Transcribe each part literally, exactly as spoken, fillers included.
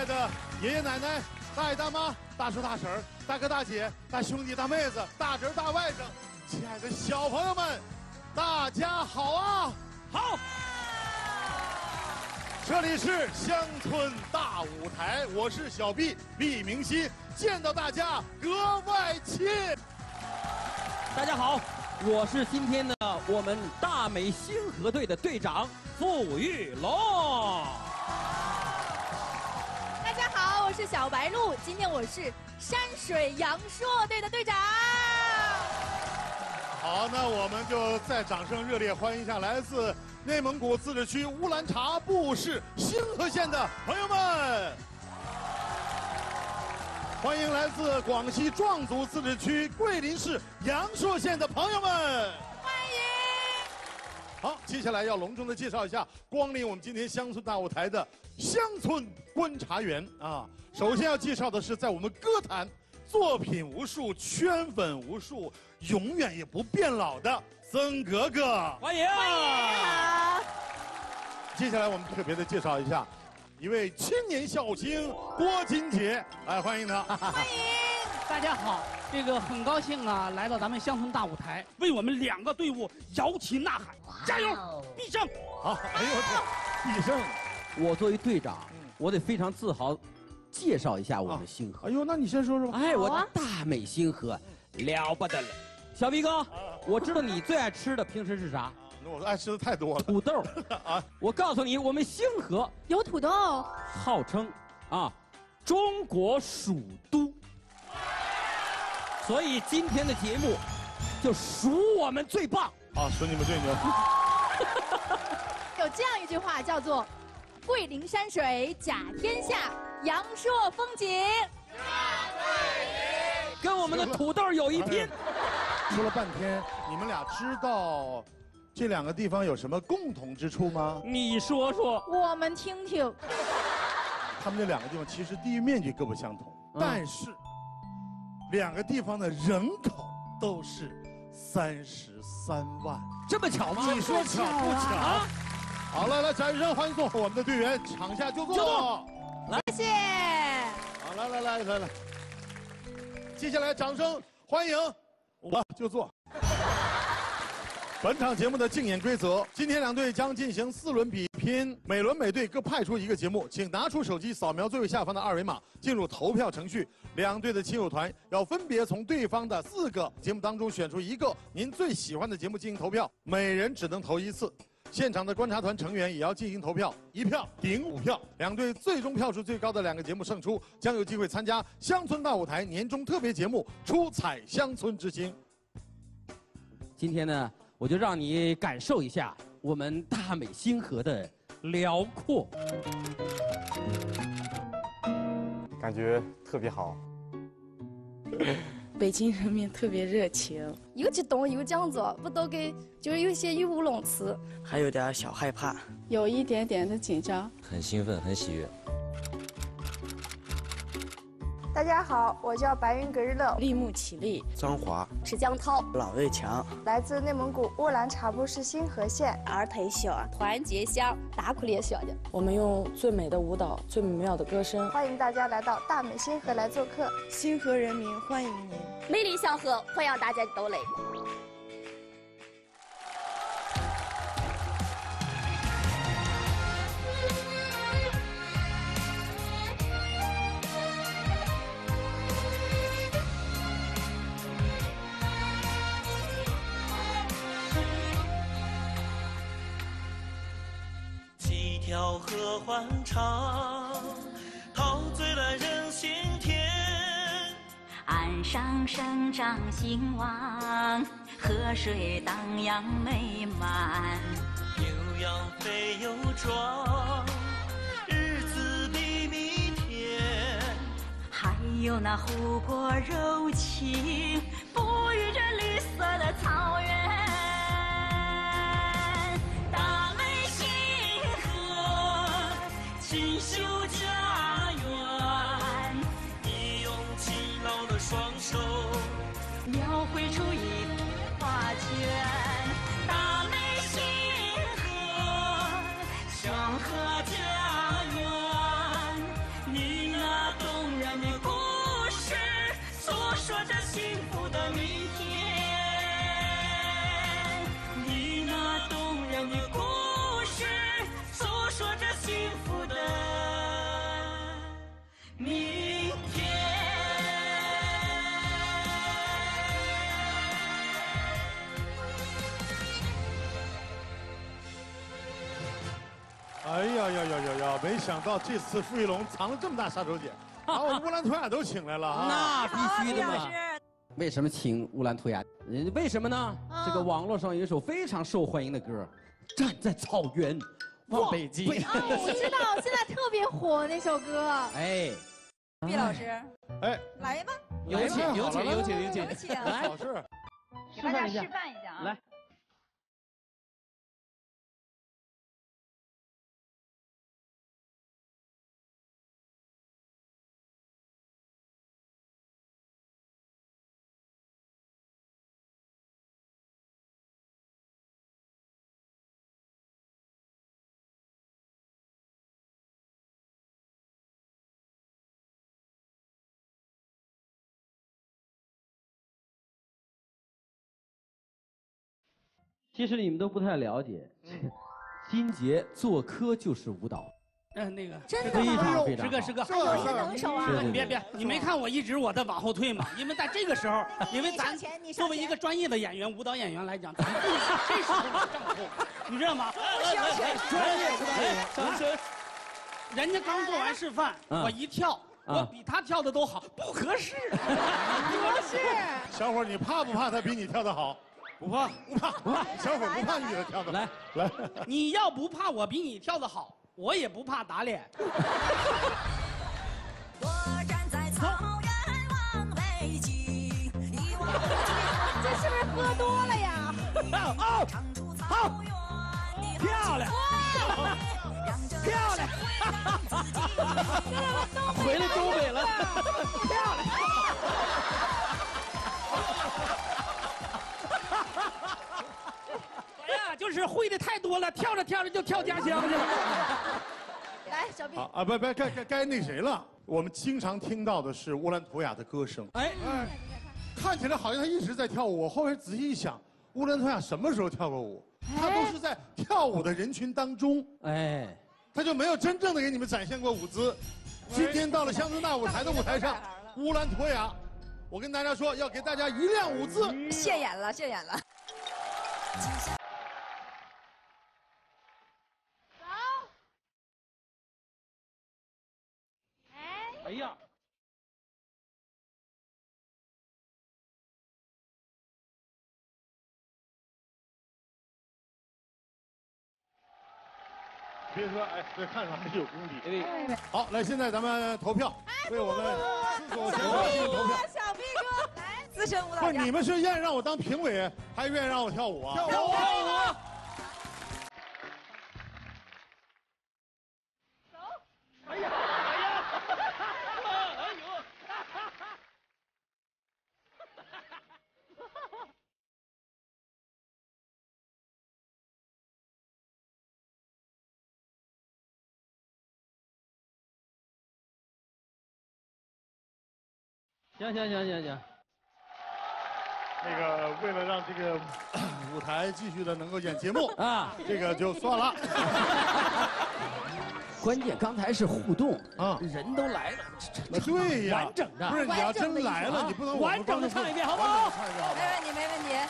爱的爷爷奶奶、大爷大妈、大叔大婶、大哥大姐、大兄弟大妹子、大侄大外甥，亲爱的小朋友们，大家好啊！ 好。 这里是乡村大舞台，我是小毕毕明鑫，见到大家格外亲。 大家好，我是今天的我们大美星河队的队长付玉龙。 大家好，我是小白鹿，今天我是山水阳朔队的队长。 好，那我们就再掌声热烈欢迎一下来自内蒙古自治区乌兰察布市星河县的朋友们，欢迎来自广西壮族自治区桂林市阳朔县的朋友们， 欢迎。 好，接下来要隆重的介绍一下光临我们今天乡村大舞台的乡村观察员啊。首先要介绍的是在我们歌坛作品无数、圈粉无数、永远也不变老的曾格格， 欢迎！ 欢迎，好。 接下来我们特别的介绍一下一位青年笑星郭金杰，来欢迎他。 欢迎。 大家好，这个很高兴啊，来到咱们乡村大舞台，为我们两个队伍摇旗呐喊，加油！必胜！ 好，哎呦我天，必胜！ 我作为队长，我得非常自豪，介绍一下我们星河。 哎呦，那你先说说吧。 哎，我的大美星河，了不得了！小毕哥，我知道你最爱吃的平时是啥？ 那我爱吃的太多了。 土豆啊！ 我告诉你，我们星河有土豆， 号称啊中国蜀都，所以今天的节目就数我们最棒。 啊，数你们最牛。 有这样一句话叫做“桂林山水甲天下，阳朔风景跟我们的土豆有一拼。 说了半天，你们俩知道这两个地方有什么共同之处吗？ 你说说。”。 我们听听。 他们这两个地方其实地域面积各不相同， 嗯、 但是两个地方的人口都是三十三万。 这么巧吗？ 你说巧不巧？啊、好了，来，掌声欢迎我们的队员场下就坐。就坐。 来， 谢谢。 好，来来来来来，接下来掌声欢迎我就坐。本场节目的竞演规则：今天两队将进行四轮比拼，每轮每队各派出一个节目，请拿出手机扫描最右下方的二维码，进入投票程序。两队的亲友团要分别从对方的四个节目当中选出一个您最喜欢的节目进行投票，每人只能投一次。现场的观察团成员也要进行投票，一票顶五票。两队最终票数最高的两个节目胜出，将有机会参加乡村大舞台年终特别节目《出彩乡村之星》。 今天呢，我就让你感受一下我们大美星河的辽阔， 感觉特别好。 北京人民特别热情， 又激动又讲作，不都给就是有些语无伦次， 还有点小害怕， 有一点点的紧张， 很兴奋，很喜悦。 大家好，我叫白云格日乐， 立木起立， 张华， 池江涛， 老魏强， 来自内蒙古乌兰察布市星河县， 儿培秀，团结乡，大库列小的。 我们用最美的舞蹈，最美妙的歌声， 欢迎大家来到大美星河来做客。 星河人民欢迎您， 美丽祥和，欢迎大家都来。 条河欢长，陶醉了人心田。 岸上生长兴旺，河水荡漾美满。 牛羊肥又壮，日子比蜜甜。 还有那湖泊柔情，哺育着绿色的草原。 锦绣家园，你用勤劳的双手描绘出一幅画卷。大美星河，祥和家园，你哎呀呀呀呀呀！没想到这次傅玉龙藏了这么大杀手锏，把我们乌兰图雅都请来了啊！ 那必须的嘛。为什么请乌兰图雅？呃为什么呢？这个网络上有一首非常受欢迎的歌，《站在草原望北京》。 哦，我知道，现在特别火那首歌。 哎， 毕老师， 哎， 来吧， 有请，有请，有请，有请， 有请， 来， 好事， 给大家示范一下啊！ 来。其实你们都不太了解，金杰做科就是舞蹈。 嗯，那个真的非常非常师哥，师哥， 还有一个能手啊！ 你别别，你没看我一直我在往后退吗？因为在这个时候，因为咱作为一个专业的演员、舞蹈演员来讲，咱不能这时候这么后，你知道吗？ 专业舞蹈演员，掌声。 人家刚做完示范，我一跳，我比他跳的都好，不合适，不合适。 小伙，你怕不怕他比你跳的好？ 不怕， 不怕，不怕。小伙不怕你比他跳的来来。 你要不怕我比你跳的好，我也不怕打脸。 我站在草原望北京， 这是不是喝多了呀？ 哦，好，漂亮，漂亮，回来东北了，漂亮。 哎呀，就是会的太多了，跳着跳着就跳家乡去了。 来，小 B。 啊，不不，该该该那谁了。我们经常听到的是乌兰图雅的歌声。 哎哎，看起来好像他一直在跳舞。我后来仔细一想，乌兰图雅什么时候跳过舞？他都是在跳舞的人群当中。 哎， 他就没有真正的给你们展现过舞姿。今天到了乡村大舞台的舞台上，乌兰图雅，我跟大家说，要给大家一亮舞姿。 谢演了，谢演了。 哎呀， 别说，哎，这看上还是有功底。好，来，现在咱们投票，为我们四所选手进行投票。 小 B 哥，来，资深舞蹈不是， 家。 你们是愿意让我当评委，还是愿意让我跳舞啊？ 跳舞，跳舞。 哎呀，哎呀，哎呦！ 行行行行行。 那个，为了让这个舞台继续的能够演节目啊， 这个就算了。 关键刚才是互动啊， 人都来了， 对呀， 完整的。 不是，你要真来了，你不能完整的唱一遍，好不好？ 没问题，没问题。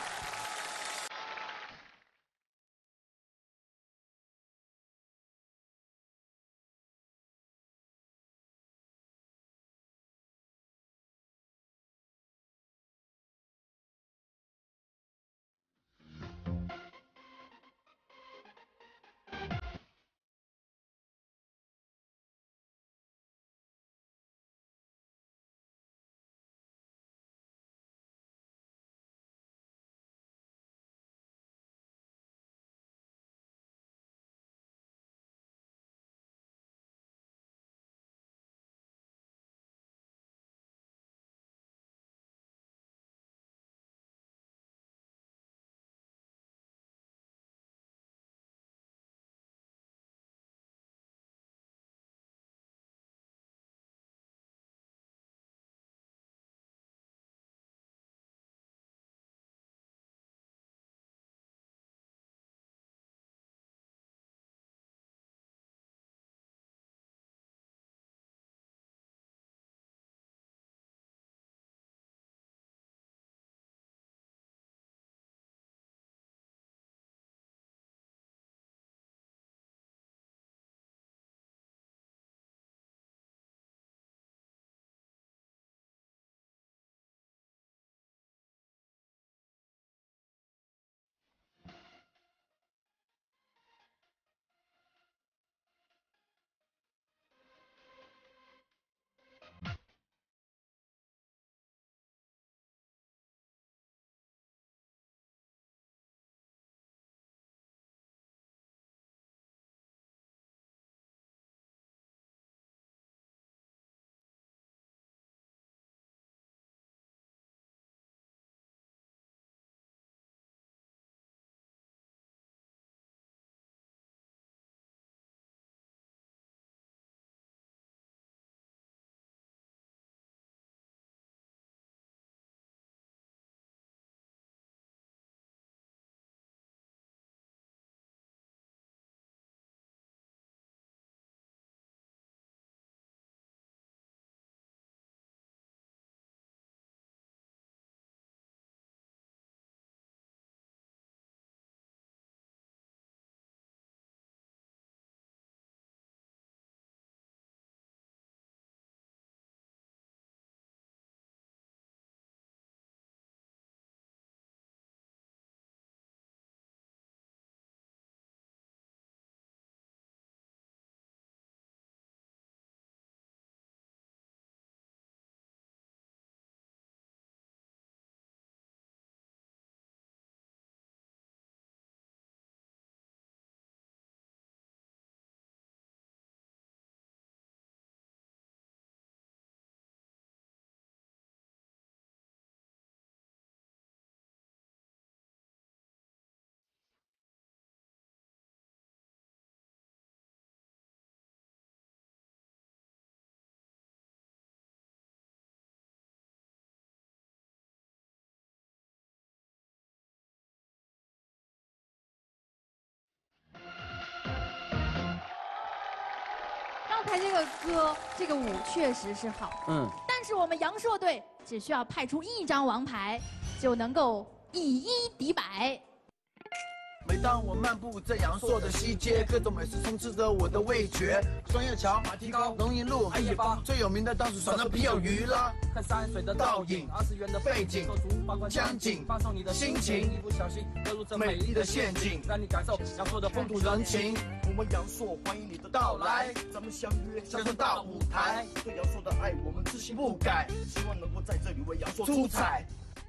才这个歌，这个舞确实是好， 嗯， 但是我们阳朔队只需要派出一张王牌，就能够以一敌百。 每当我漫步在阳朔的西街，各种美食充斥着我的味觉。双叶桥、马蹄糕、龙吟路、海野坊，最有名的当属爽的啤酒鱼啦。看山水的倒影，二十元的背景，做足八卦江景，放松你的心情。一不小心落入这美丽的陷阱，让你感受阳朔的风土人情。我们阳朔欢迎你的到来，咱们相约相顺大舞台。对阳朔的爱，我们自信不改，希望能够在这里为阳朔出彩。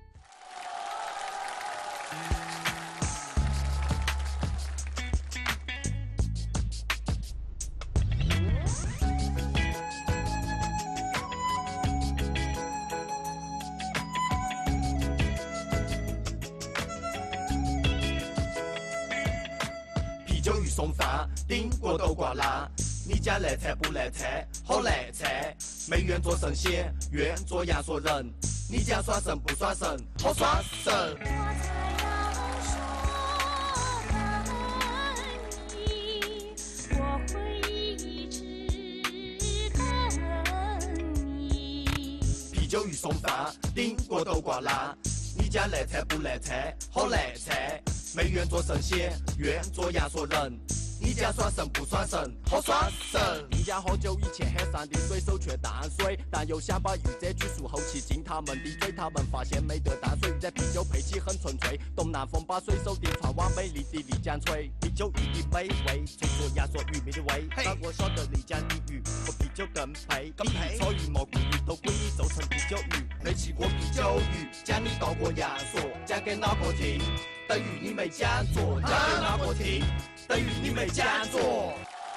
啤酒鱼送饭，顶锅豆瓜烂。你家来菜不来菜，好来菜。没愿做神仙，愿做阳朔人。你家耍神不耍神，好耍神。 啤酒鱼送饭，顶锅豆瓜烂。你家来菜不来菜，好来菜。没愿做神仙，愿做阳朔人。你家耍神不耍神，好耍神。人家喝酒以前喊山的水手却淡水，但又想把鱼这句术后气进他们的嘴，他们发现没得淡水，这啤酒配起很纯粹。东南风把水手的船往美丽的丽江吹，啤酒鱼的美味，吹出阳朔渔民的味。但我晓得丽江的鱼和啤酒更配，更配。草鱼、蘑菇、鱼头归你做成啤酒鱼，没吃过啤酒鱼，讲你到过阳朔，讲给哪个听？等于你没讲座，讲给哪个听？等于你没讲座。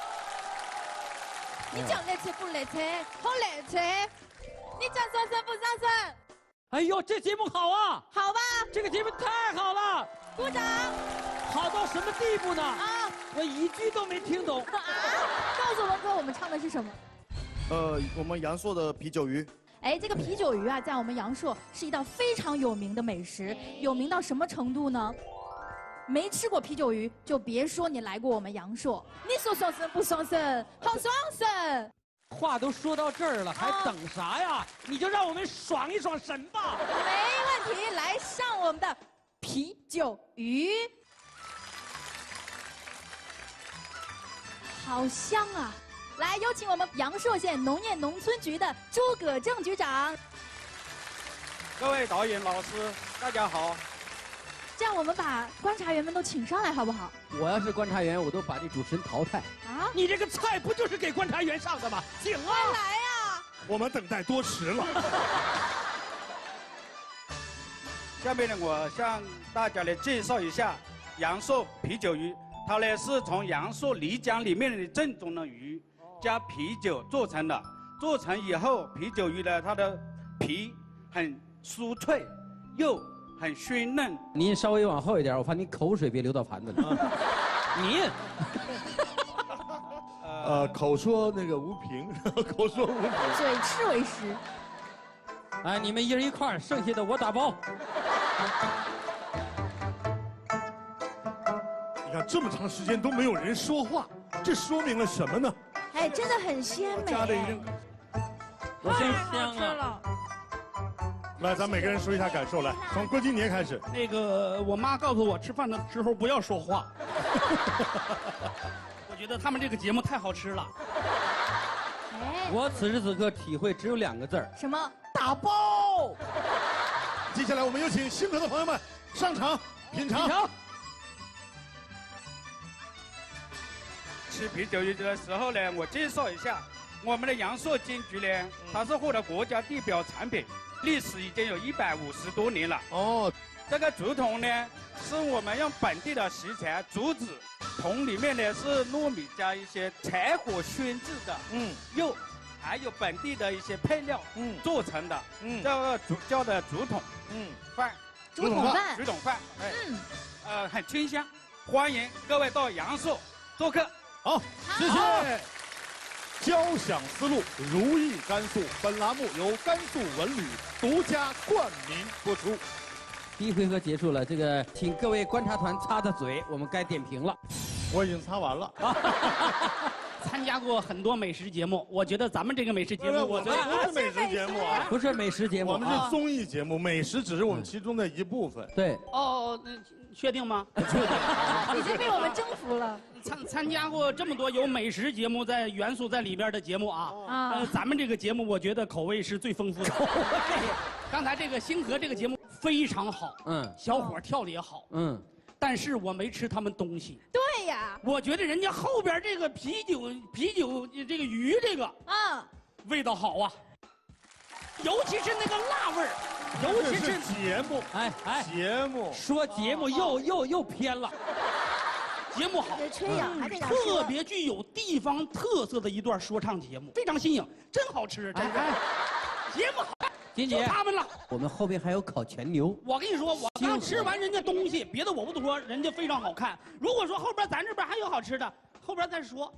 你讲来菜不来菜，好来菜。你讲耍神不耍神。 哎呦，这节目好啊！ 好吧， 这个节目太好了， 鼓掌。 好到什么地步呢？ 啊， 我一句都没听懂。 啊，告诉文哥，我们唱的是什么？ 呃，我们阳朔的啤酒鱼。 哎，这个啤酒鱼啊，在我们阳朔是一道非常有名的美食，有名到什么程度呢？没吃过啤酒鱼，就别说你来过我们阳朔。你说双神不双神，好双神。 话都说到这儿了，还等啥呀？你就让我们爽一爽神吧。 没问题，来上我们的啤酒鱼，好香啊！ 来，有请我们阳朔县农业农村局的朱葛正局长。 各位导演老师，大家好。 这样，我们把观察员们都请上来，好不好？ 我要是观察员，我都把这主持人淘汰。 啊？ 你这个菜不就是给观察员上的吗？请啊！ 快来呀！ 我们等待多时了。 下面呢，我向大家来介绍一下阳朔啤酒鱼。它呢是从阳朔漓江里面的正宗的鱼。 加啤酒做成的，做成以后，啤酒鱼呢，它的皮很酥脆，肉很鲜嫩。 您稍微往后一点，我怕你口水别流到盘子里。您， 呃，口说那个无凭，口说无凭， 嘴吃为实。 哎，你们一人一块，剩下的我打包。 你看这么长时间都没有人说话，这说明了什么呢？ 哎，真的很鲜美。 加了一定， 我先香了。 来，咱每个人说一下感受。来，从郭金年开始。 那个，我妈告诉我吃饭的时候不要说话。我觉得他们这个节目太好吃了。 哎， 我此时此刻体会只有两个字儿： 什么？ 打包。 接下来我们有请星河的朋友们上场品尝。品尝吃啤酒鱼的时候呢，我介绍一下，我们的阳朔金桔呢，它是获得国家地表产品，历史已经有一百五十多年了。哦，这个竹筒呢，是我们用本地的食材竹子，筒里面呢是糯米加一些柴火熏制的，嗯，肉，还有本地的一些配料，嗯，做成的，嗯，这个竹叫的竹筒，嗯，饭， 竹筒饭， 竹筒饭，哎， 嗯， 呃，很清香，欢迎各位到阳朔做客。 好，谢谢。交响思路，如意甘肃。本栏目由甘肃文旅独家冠名播出。 第一回合结束了，这个请各位观察团擦擦嘴，我们该点评了。 我已经擦完了。 参加过很多美食节目，我觉得咱们这个美食节目， 我们不是美食节目啊， 不是美食节目， 我们是综艺节目，美食只是我们其中的一部分。 对。 哦，确定吗？ 已经被我们征服了。 参参加过这么多有美食节目在元素在里边的节目啊，啊，呃，咱们这个节目我觉得口味是最丰富的。刚才这个星河这个节目非常好，嗯，小伙跳的也好，嗯，但是我没吃他们东西。 对呀， 我觉得人家后边这个啤酒啤酒这个鱼这个啊，味道好啊，尤其是那个辣味儿。尤其是节目，哎哎，节目说节目又又又偏了。 节目好， 吹呀，还得特别具有地方特色的一段说唱节目，非常新颖，真好吃，真是。节目好， 金姐， 他们了。 我们后边还有烤全牛。 我跟你说，我刚吃完人家东西，别的我不说，人家非常好看。如果说后边咱这边还有好吃的，后边再说。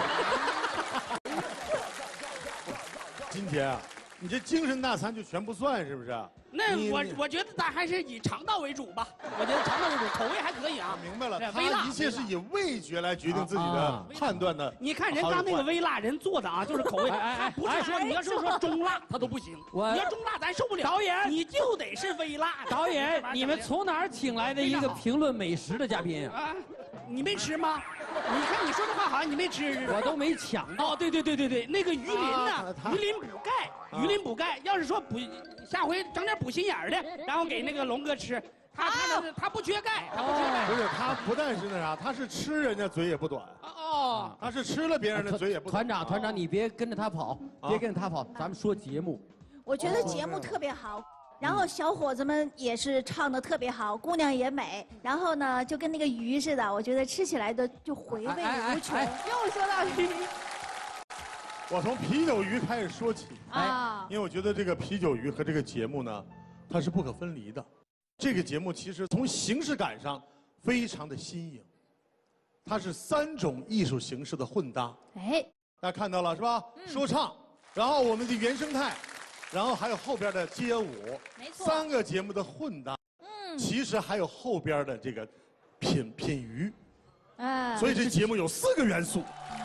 金姐啊，你这精神大餐就全不算是不是？ 那我我觉得咱还是以肠道为主吧，我觉得肠道为主，口味还可以啊。 明白了，他一切是以味觉来决定自己的判断的。 你看人刚那个微辣人做的啊，就是口味，他不是说你要是说中辣他都不行，你要中辣咱受不了。 导演你就得是微辣。 导演，你们从哪儿请来的一个评论美食的嘉宾啊？ 你没吃吗？你看你说这话好像你没吃， 我都没抢到。 哦，对对对对对，那个鱼鳞呢？鱼鳞补钙，鱼鳞补钙。要是说补，下回整点补心眼儿的，然后给那个龙哥吃。他他他不缺钙，他不缺钙。 不是，他不但是那啥，他是吃人家嘴也不短。哦，他是吃了别人的嘴也不短。 团长，团长，你别跟着他跑，别跟着他跑，咱们说节目。 我觉得节目特别好。然后小伙子们也是唱的特别好，姑娘也美，然后呢就跟那个鱼似的，我觉得吃起来的就回味无穷。又说到鱼， 我从啤酒鱼开始说起啊，因为我觉得这个啤酒鱼和这个节目呢，它是不可分离的。这个节目其实从形式感上非常的新颖，它是三种艺术形式的混搭。哎，大家看到了是吧？说唱，然后我们的原生态。然后还有后边的街舞，没错，三个节目的混搭，嗯，其实还有后边的这个品品鱼，哎，所以这节目有四个元素。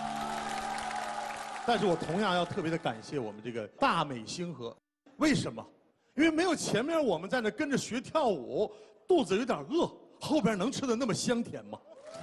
但是我同样要特别的感谢我们这个大美星河，为什么？因为没有前面我们在那跟着学跳舞，肚子有点饿，后边能吃的那么香甜吗？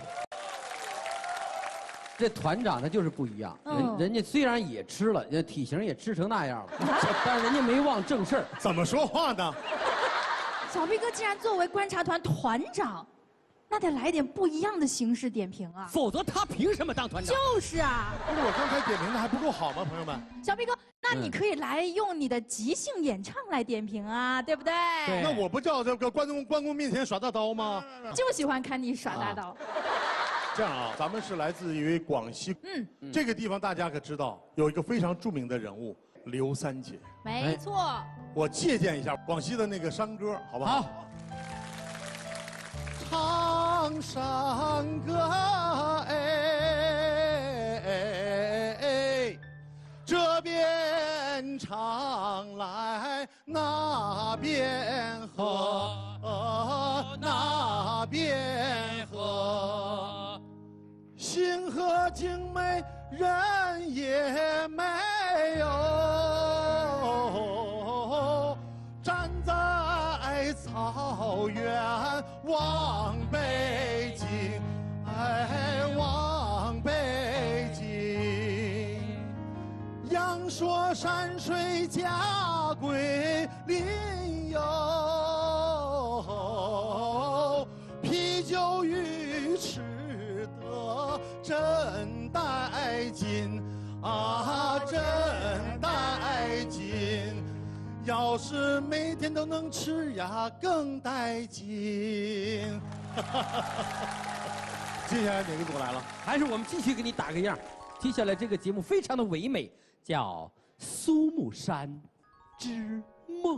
这团长他就是不一样，人人家虽然也吃了，人体型也吃成那样了，但是人家没忘正事儿。 怎么说话呢？ 小飞哥既然作为观察团团长，那得来点不一样的形式点评啊， 否则他凭什么当团长？ 就是啊。 不是我刚才点评的还不够好吗，朋友们？ 小飞哥，那你可以来用你的即兴演唱来点评啊，对不对？ 对。那我不叫这个关公关公面前耍大刀吗？ 就喜欢看你耍大刀。 这样啊，咱们是来自于广西，嗯，这个地方大家可知道，有一个非常著名的人物刘三姐。 没错。 我借鉴一下广西的那个山歌，好不好？好。唱山歌，哎，这边唱来那边和，那边和。星河静美，人也没有。站在草原望北京，哎，望北京。阳朔山水家归林游，啤酒鱼吃得真带劲啊，真带劲。要是每天都能吃呀，更带劲。接下来哪个组来了？ 还是我们继续给你打个样。接下来这个节目非常的唯美，叫《苏木山之梦》。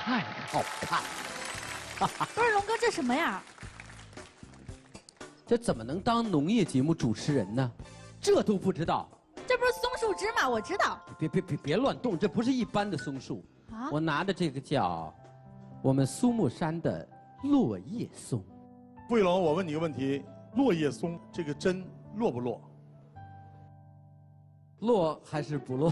太好看了。 不是龙哥，这什么呀？ 这怎么能当农业节目主持人呢？这都不知道？ 这不是松树枝吗？我知道。 别别别别乱动，这不是一般的松树。啊，我拿的这个叫我们苏木山的落叶松。 傅玉龙，我问你一个问题：落叶松这个针落不落？ 落还是不落？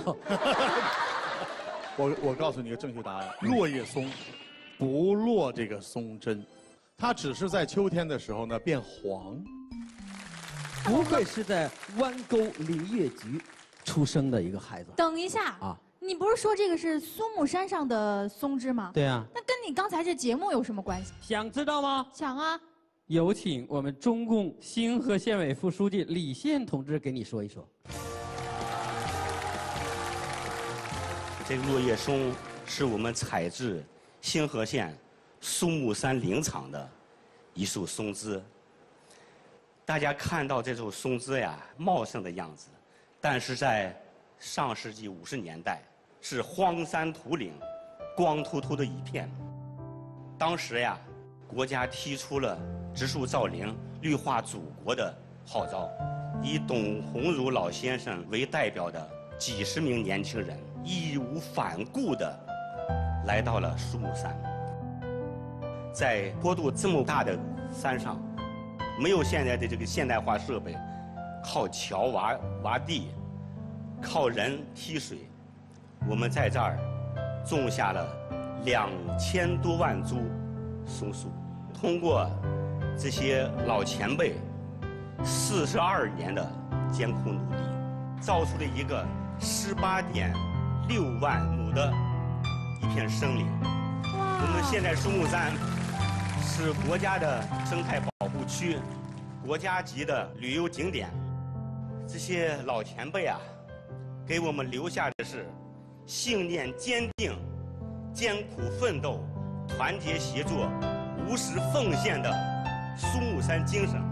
我我告诉你个正确答案：落叶松不落这个松针，它只是在秋天的时候呢变黄。 不愧是在弯沟林业局出生的一个孩子。 等一下啊，你不是说这个是苏木山上的松枝吗？ 对啊。 那跟你刚才这节目有什么关系？ 想知道吗？ 想啊。 有请我们中共兴和县委副书记李现同志给你说一说。 这个落叶松是我们采自兴和县苏木山林场的一束松枝。大家看到这束松枝呀，茂盛的样子，但是在上世纪五十年代，是荒山土岭，光秃秃的一片。当时呀，国家提出了植树造林、绿化祖国的号召，以董鸿儒老先生为代表的几十名年轻人义无反顾地来到了苏木山。在坡度这么大的山上，没有现在的这个现代化设备，靠桥挖挖地，靠人踢水，我们在这儿种下了两千多万株松树。通过这些老前辈四十二年的艰苦努力，造出了一个十八点六万亩的一片森林。我们现在苏木山是国家的生态保护区，国家级的旅游景点。这些老前辈啊，给我们留下的是信念坚定、艰苦奋斗、团结协作、无私奉献的苏木山精神。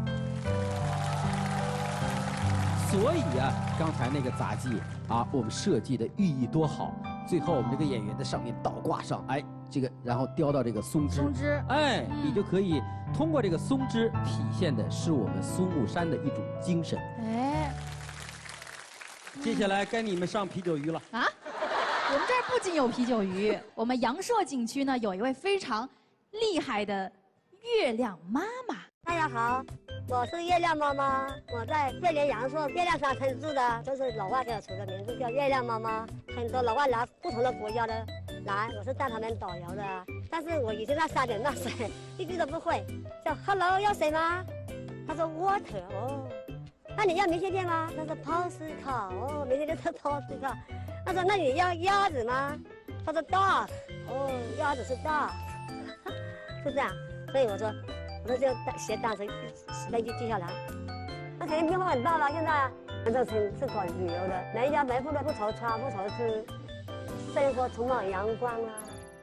所以啊，刚才那个杂技啊，我们设计的寓意多好。最后我们这个演员在上面倒挂上，哎，这个然后叼到这个松枝， 松枝， 哎，嗯、你就可以通过这个松枝体现的是我们苏木山的一种精神。哎，接下来该你们上啤酒鱼了啊！ 我们这儿不仅有啤酒鱼，我们阳朔景区呢有一位非常厉害的月亮妈妈。 大家好，我是月亮妈妈，我在桂林阳朔月亮沙滩住的，这是老外给我取的名字叫月亮妈妈。很多老外来不同的国家的来，我是带他们导游的，但是我已经在山顶那水一句都不会，叫 Hello 要水吗？他说 Water 哦，那你要明信片吗？他说 Postcard 哦，明信片是 Postcard。他说那你要鸭子吗？他说 Dog 哦，鸭子是 Dog， 是这样，所以我说。我说就学单词，那就记下来。那肯定变化很大了。现在这城是搞旅游的，人家没富的不愁穿，不愁吃，生活充满阳光啊。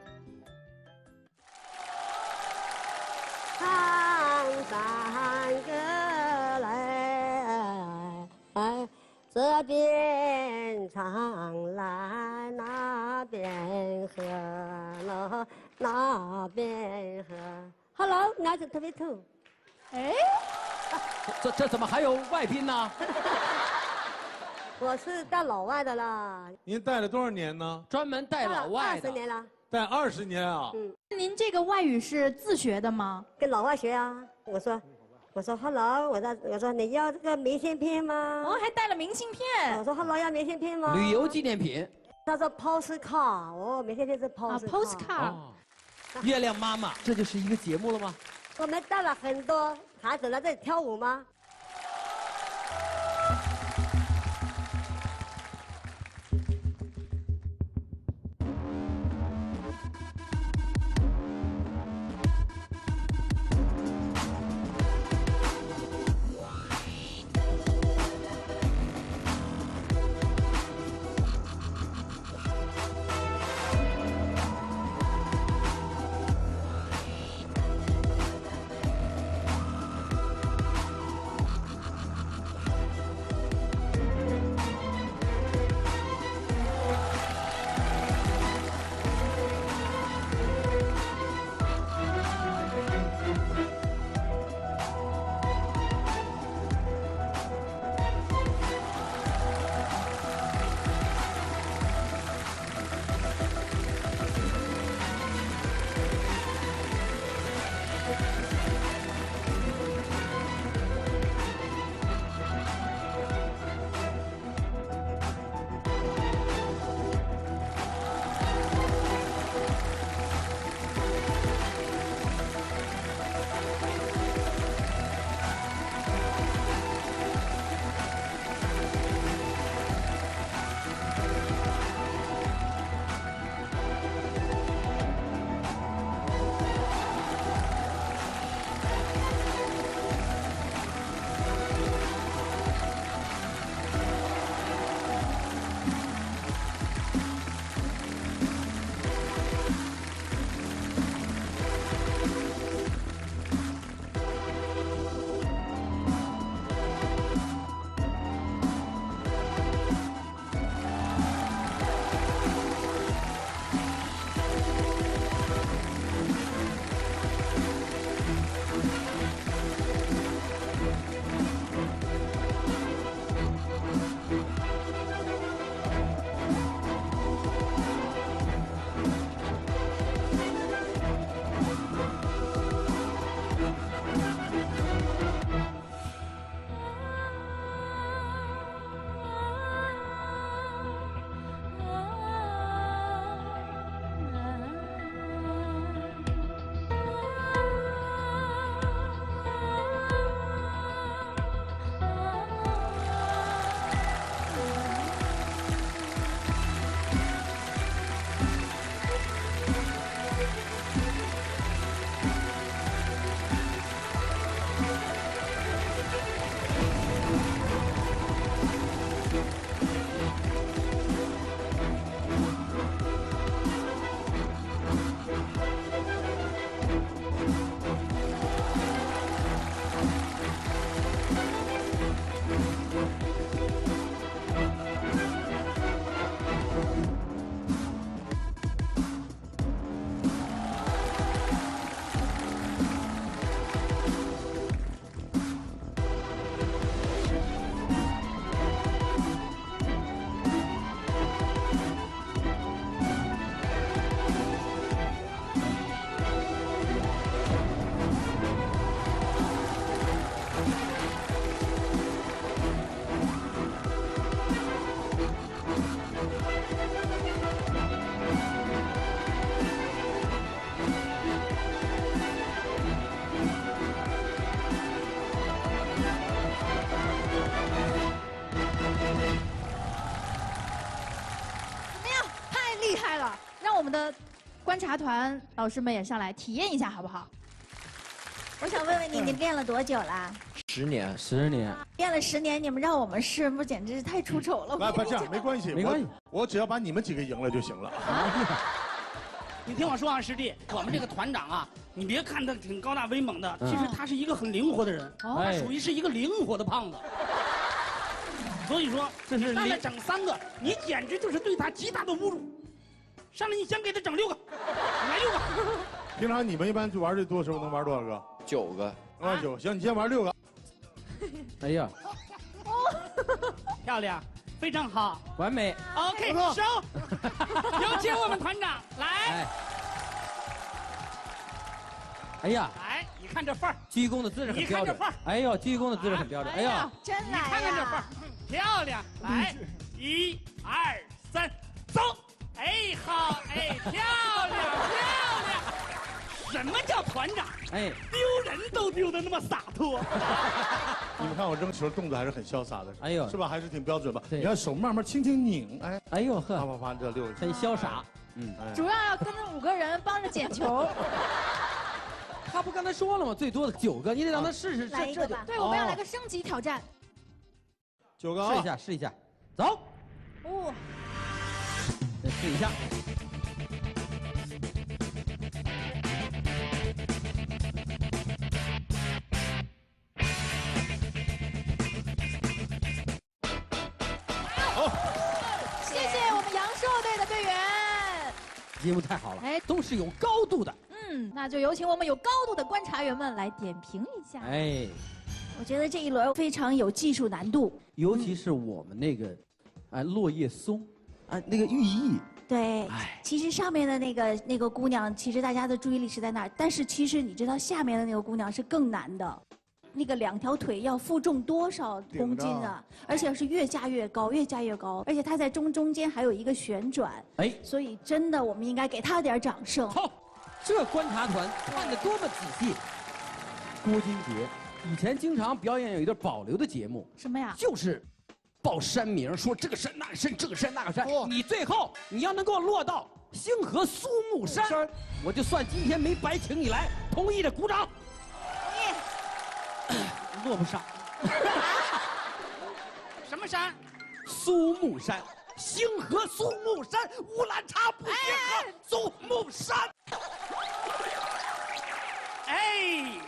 唱山歌来，这边唱来，那边喝了，那边喝。Hello, nice to meet you. 哎， 这这怎么还有外宾呢？ 我是带老外的啦。 您带了多少年呢？ 专门带老外的。二十年了。 带二十年啊？ 嗯。您这个外语是自学的吗？ 跟老外学啊。我说，我说 Hello， 我说我说你要这个明信片吗？ 哦，还带了明信片。 我说 Hello 要明信片吗？ 旅游纪念品。 他说 Postcard， 哦，明信片是 Postcard。啊 ，Postcard。 月亮妈妈，这就是一个节目了吗？ 我们带了很多孩子来这里跳舞吗？ 观察团老师们也上来体验一下，好不好？ 我想问问你，你练了多久了？ 十年，十年。 练了十年，你们让我们试，不简直是太出丑了。 来，不这样没关系， 没关系， 我只要把你们几个赢了就行了。 你听我说啊，师弟，我们这个团长啊，你别看他挺高大威猛的，其实他是一个很灵活的人，他属于是一个灵活的胖子。所以说，这是上来整三个，你简直就是对他极大的侮辱。上来你先给他整六个，来六个。 平常你们一般就玩最多的时候能玩多少个？ 九个。 玩九，行，你先玩六个。 哎呀， 漂亮。非常好， 完美。 OK， 收。有请我们团长来。 哎呀， 来，你看这范儿， 鞠躬的姿势很标准。哎呦，鞠躬的姿势很标准。哎呀， 真来呀！ 你看看这范儿，漂亮。来，一、二、三，走。哎，好，哎，漂亮，漂亮。什么叫团长？哎，丢人都丢得那么洒脱。 你们看我扔球动作还是很潇洒的， 哎呦， 是吧？还是挺标准吧？你看手慢慢轻轻拧，哎， 哎呦呵， 啪啪啪，这六个很潇洒。 嗯，主要要跟着五个人帮着捡球。 他不刚才说了吗？最多的九个，你得让他试试。 来一个吧。对，我们要来个升级挑战。 九个， 试一下，试一下，走。 哦， 再试一下。节目太好了，哎，都是有高度的。 嗯，那就有请我们有高度的观察员们来点评一下。 哎， 我觉得这一轮非常有技术难度， 尤其是我们那个，哎，落叶松，啊，那个寓意。 对，其实上面的那个那个姑娘，其实大家的注意力是在那儿，但是其实你知道下面的那个姑娘是更难的。那个两条腿要负重多少公斤啊？而且是越架越高，越架越高，而且它在中中间还有一个旋转，哎，所以真的我们应该给他点掌声。 好，这观察团看得多么仔细。郭金杰以前经常表演有一段保留的节目， 什么呀？ 就是报山名，说这个山那个山，这个山那个山，你最后你要能够落到星河苏木山，我就算今天没白请你来，同意的鼓掌。落不上。 什么山？ 苏木山，星河苏木山，乌兰察布星河苏木山。 哎，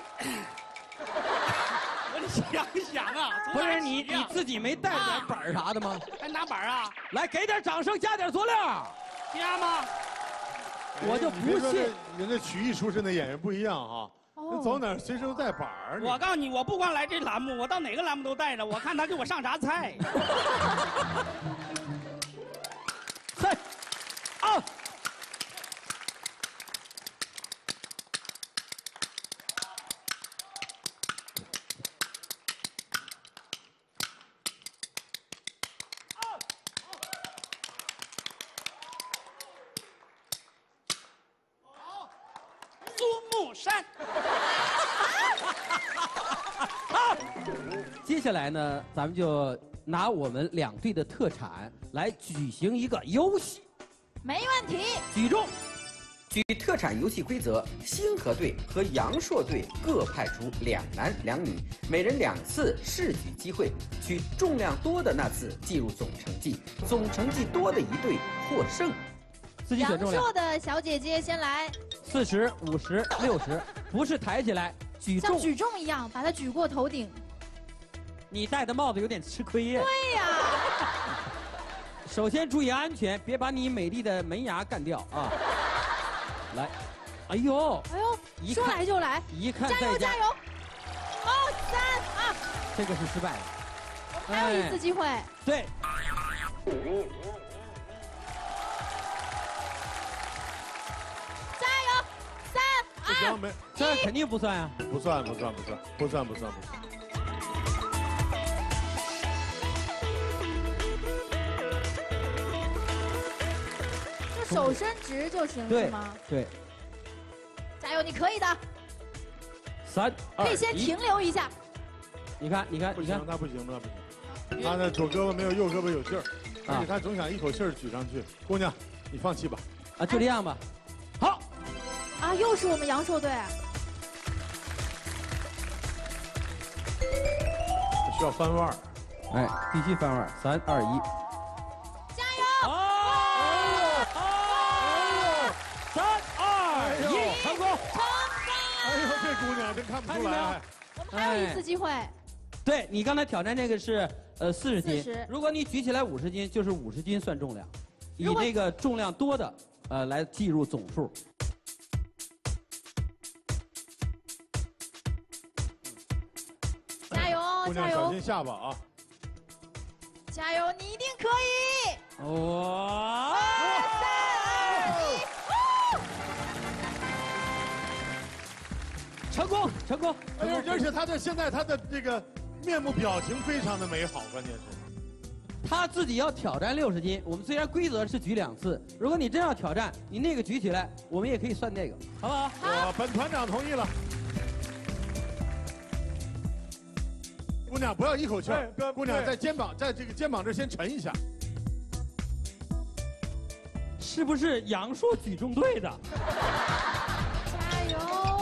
我想想啊， 不是你你自己没带点本儿啥的吗？ 还拿本啊？ 来，给点掌声，加点佐料。 加吗？ 我就不信，人家曲艺出身的演员不一样哈。走哪儿随时都带板儿。 我告诉你，我不光来这栏目，我到哪个栏目都带着。我看他给我上啥菜。 三、二。 苏木山。 接下来呢，咱们就拿我们两队的特产来举行一个游戏。 没问题。 举重。 据特产游戏规则，星河队和阳朔队各派出两男两女，每人两次试举机会，取重量多的那次计入总成绩，总成绩多的一队获胜。 自己选重量。 阳朔的小姐姐先来。 四十、五十、六十，不是抬起来举重， 像举重一样把它举过头顶。 你戴的帽子有点吃亏耶。 对呀。 首先注意安全，别把你美丽的门牙干掉啊！来，哎呦， 哎呦，说来就来， 一看加油加油！哦，三二， 这个是失败的。 我们还有一次机会。 对。 加油！三不行，没， 这肯定不算啊！ 不算，不算，不算，不算，不算，不算。 就手伸直就行，是吗？ 对。 加油，你可以的。 三二一。 可以先停留一下。 你看，你看， 不行，那不行，那不行。他的左胳膊没有右胳膊有劲儿，而且他总想一口气儿举上去。姑娘，你放弃吧。 啊，就这样吧。好。 啊，又是我们阳朔队。 需要翻腕儿， 哎，必须翻腕儿，三二一， 加油！ 哦哦，三二一，成功！ 成功！ 哎呦，这姑娘真看不出来。 我们还有一次机会。 对你刚才挑战这个是呃四十斤， 40 如果你举起来五十斤，就是五十斤算重量，以那个重量多的呃来计入总数。 加油！ 姑娘小心下巴啊！ 加油，你一定可以！ 哇！ 三二一， 成功，成功！ 哎呦，而且他的现在他的这个面部表情非常的美好，关键是。 他自己要挑战六十斤，我们虽然规则是举两次，如果你真要挑战，你那个举起来，我们也可以算这个，好不好？ 好，本团长同意了。姑娘不要一口气儿，姑娘在肩膀，在这个肩膀这儿先沉一下。 是不是阳朔举重队的？ 加油！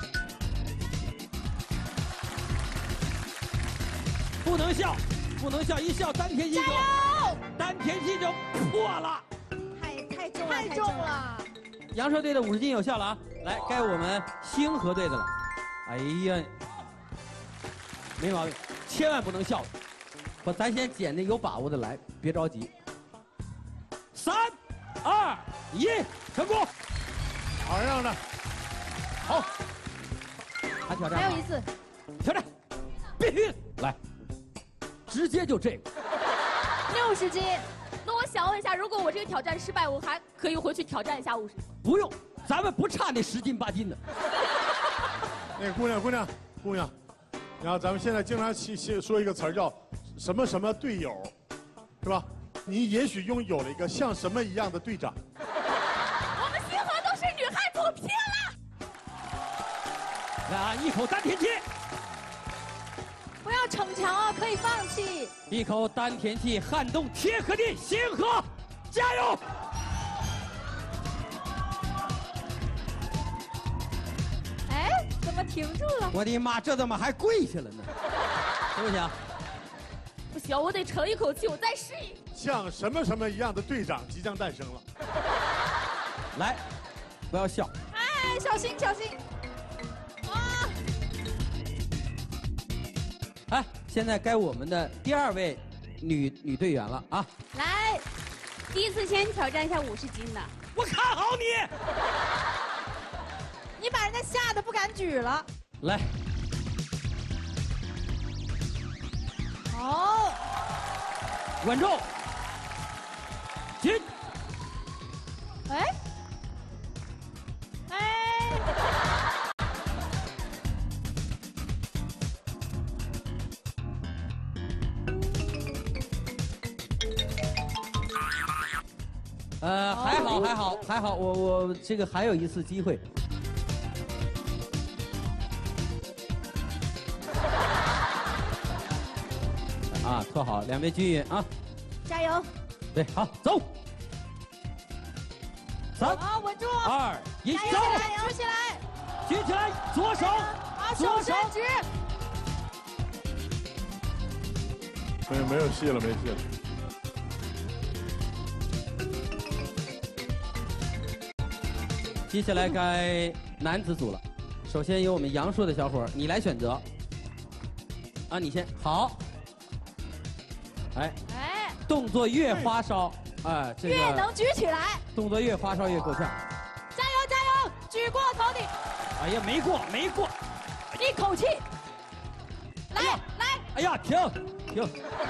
不能笑，不能笑，一笑丹田肌就，丹田肌就破了。 太太重了，太重了。 阳朔队的五十斤有效了啊！来，该我们星河队的了。哎呀，没毛病，千万不能笑。不，咱先捡那有把握的来，别着急。三、二、一，成功！ 好样的！好， 还挑战？ 还有一次。 挑战，必须来，直接就这个。 六十斤。那我想问一下，如果我这个挑战失败，我还可以回去挑战一下五十斤？ 不用，咱们不差那十斤八斤的。 那个姑娘，姑娘，姑娘，然后咱们现在经常去说一个词儿叫什么什么队友，是吧？你也许拥有了一个像什么一样的队长。 我们星河都是女汉子，拼了！ 来啊，一口丹田气。 不要逞强啊，可以放弃。 一口丹田气撼动铁壳地，星河，加油！ 哎，怎么停住了？ 我的妈，这怎么还跪下了呢？行不行？ 不行，我得沉一口气，我再试一。 像什么什么一样的队长即将诞生了。 来，不要笑。 哎，小心小心！啊！ 哎，现在该我们的第二位女女队员了啊！ 来，第一次先挑战一下五十斤的。 我看好你。 你把人家吓得不敢举了。 来。 好。 稳住。举。 哎。哎。 呃，还好，还好，还好，我我这个还有一次机会。啊，特好，两边均匀啊！ 加油！ 对，好，走。三， 好，稳住。 二，一，走！ 举起来， 举起来，左手， 把手伸直。 没有没有戏了，没戏了。 接下来该男子组了，首先由我们阳朔的小伙儿，你来选择。啊，你先，好。哎， 哎， 动作越花哨，哎，这个越能举起来， 动作越花哨越够呛。 加油加油，举过头顶。 哎呀，没过没过， 一口气。来来， 哎呀，停停。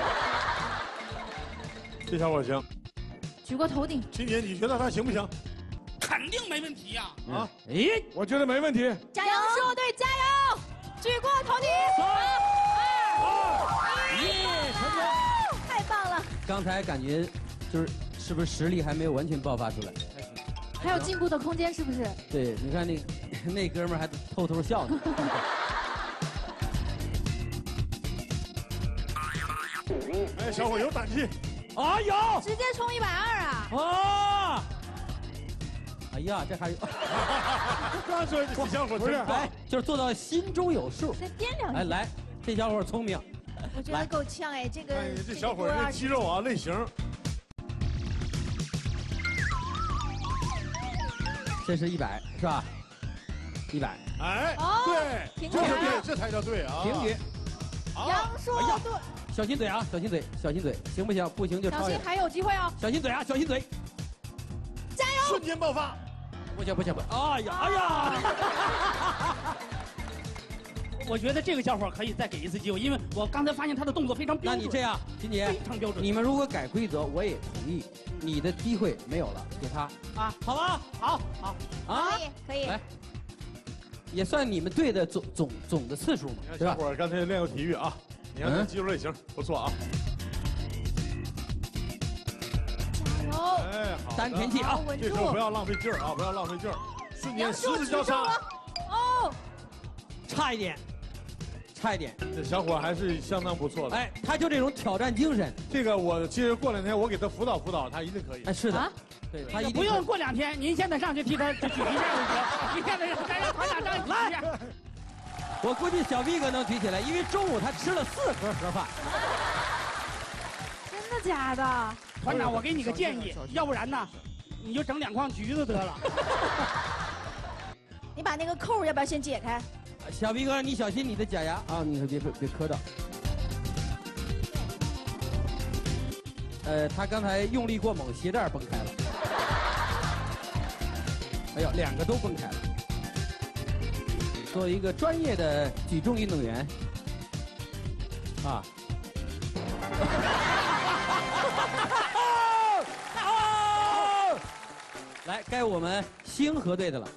这小伙行。 举过头顶。 秦姐，你觉得他行不行？ 肯定没问题呀！ 啊， 咦， 我觉得没问题。 加油，朔队加油！举过头顶。 三二一，成功！ 太棒了！ 刚才感觉就是是不是实力还没有完全爆发出来？ 还有进步的空间，是不是？ 对，你看那那哥们儿还偷偷笑呢。 哎，小伙有胆气。 哎呦！ 直接冲一百二啊！ 啊！哎呀，这还有。 刚说这小伙真棒， 就是做到心中有数。 再掂量。 哎，来，这小伙聪明。 我觉得够呛哎，这个。 哎，这小伙这肌肉啊，类型。 这是一百是吧？一百。 哎，对，这是对，这才叫对啊。 平局。 杨硕对。 小心嘴啊，小心嘴，小心嘴，行不行？不行就超越。 小心还有机会哦。 小心嘴啊，小心嘴。 加油！ 瞬间爆发。 不行不行不行！哎呀哎呀！ 我觉得这个小伙可以再给一次机会，因为我刚才发现他的动作非常标准。 那你这样，金姐， 非常标准。 你们如果改规则，我也同意。你的机会没有了，给他啊， 好吧？ 好，好， 啊，可以可以。 来，也算你们队的总总总的次数嘛，对吧？ 小伙刚才练过体育啊，你看这肌肉类型不错啊。 加油！ 哎，好， 丹田气啊， 这时候不要浪费劲儿啊，不要浪费劲儿。四年十指交叉。 哦， 差一点。差一点， 这小伙还是相当不错的。 哎，他就这种挑战精神， 这个我其实过两天我给他辅导辅导，他一定可以。 哎，是的，啊、对他一定不用过两天，您现在上去替他举一下就行。您现在咱让团长上举一下。 我估计小 V 哥能举起来，因为中午他吃了四盒盒饭。 真的假的？ 团长，我给你个建议，要不然呢，你就整两筐橘子得了。 你把那个扣要不要先解开？ 小 V 哥，你小心你的假牙啊！你可别别别磕到。呃，他刚才用力过猛，鞋带崩开了。哎呦，两个都崩开了。作为一个专业的举重运动员，啊。来，该我们星河队的了。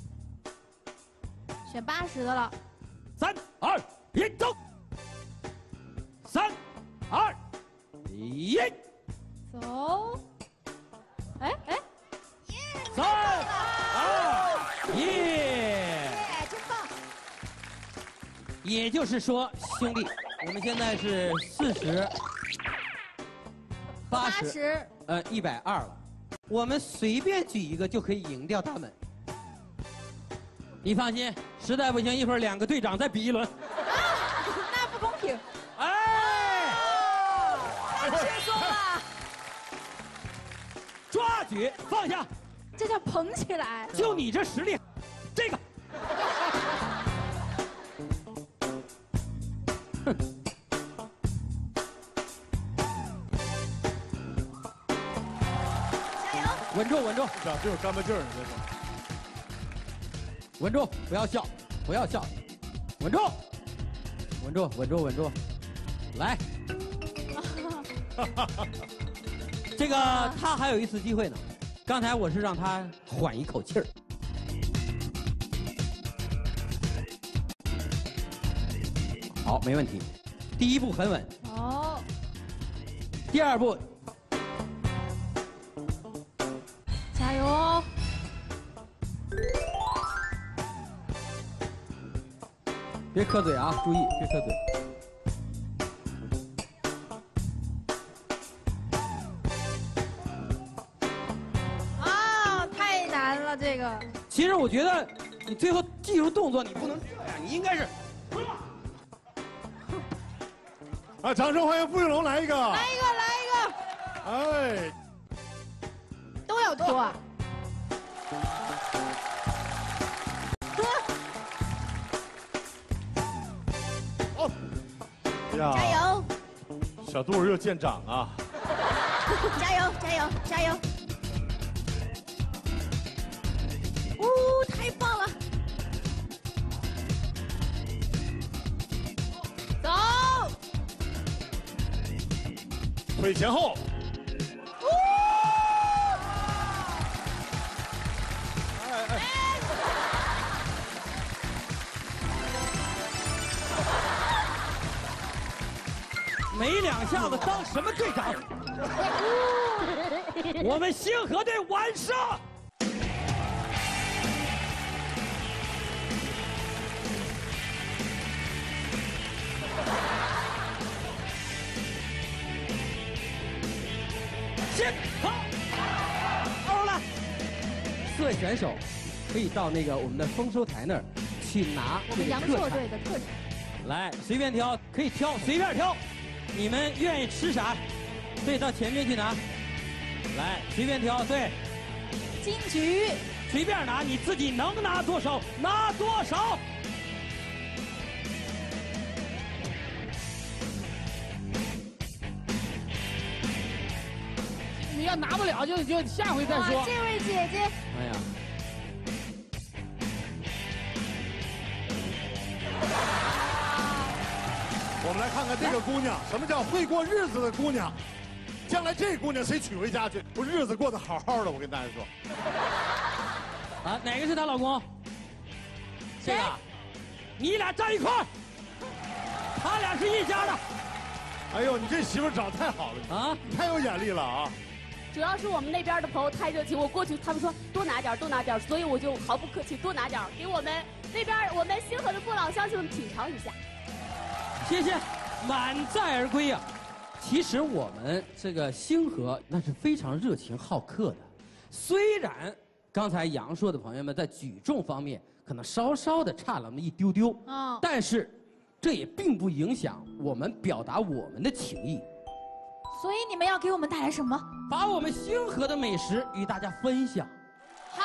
选八十的了。 三二一，走！三二一， 走！哎哎， 三二一， 真棒！ 也就是说，兄弟，我们现在是四十、八十，呃，一百二了。我们随便举一个就可以赢掉他们。你放心，实在不行，一会儿两个队长再比一轮。 啊，那不公平！ 哎， 太轻松了！ 抓举放下， 这叫捧起来。 就你这实力，这个。 加油！ 稳住，稳住！ 这就是干巴劲儿，这是。 稳住，不要笑，不要笑，稳住，稳住，稳住，稳住，来。这个他还有一次机会呢，刚才我是让他缓一口气儿。好，没问题。第一步很稳。 哦。 第二步。 加油哦！ 别磕嘴啊，注意别磕嘴。 啊，太难了这个。 其实我觉得你最后记住动作，你不能这样，你应该是。 啊！掌声欢迎傅玉龙来一个。 来一个， 来一个。哎。 都要脱啊。 加油！ 小肚儿又见长啊！ 加油！加油！加油！呜，太棒了！ 走！ 腿前后。 呜！ 哎哎。 没两下子当什么队长？我们星河队完胜！先好，欧了，四位。 选手可以到那个我们的丰收台那儿去拿我们阳朔队的特产。 来，随便挑，可以挑，随便挑。你们愿意吃啥？对，到前面去拿。来，随便挑，对。 金桔， 随便拿，你自己能拿多少拿多少。 你要拿不了就就下回再说。 这位姐姐， 哎呀， 我们来看看这个姑娘，什么叫会过日子的姑娘？将来这姑娘谁娶回家去？我日子过得好好的，我跟大家说。 啊，哪个是她老公？这个，你俩站一块儿，他俩是一家的。 哎呦，你这媳妇长得太好了啊，太有眼力了啊！ 主要是我们那边的朋友太热情，我过去他们说多拿点多拿点，所以我就毫不客气多拿点给我们那边我们星河的父老乡亲们品尝一下。 谢谢，满载而归啊！其实我们这个星河那是非常热情好客的，虽然刚才阳朔的朋友们在举重方面可能稍稍的差了那么一丢丢， 嗯， 但是这也并不影响我们表达我们的情谊。 所以你们要给我们带来什么？ 把我们星河的美食与大家分享。 好。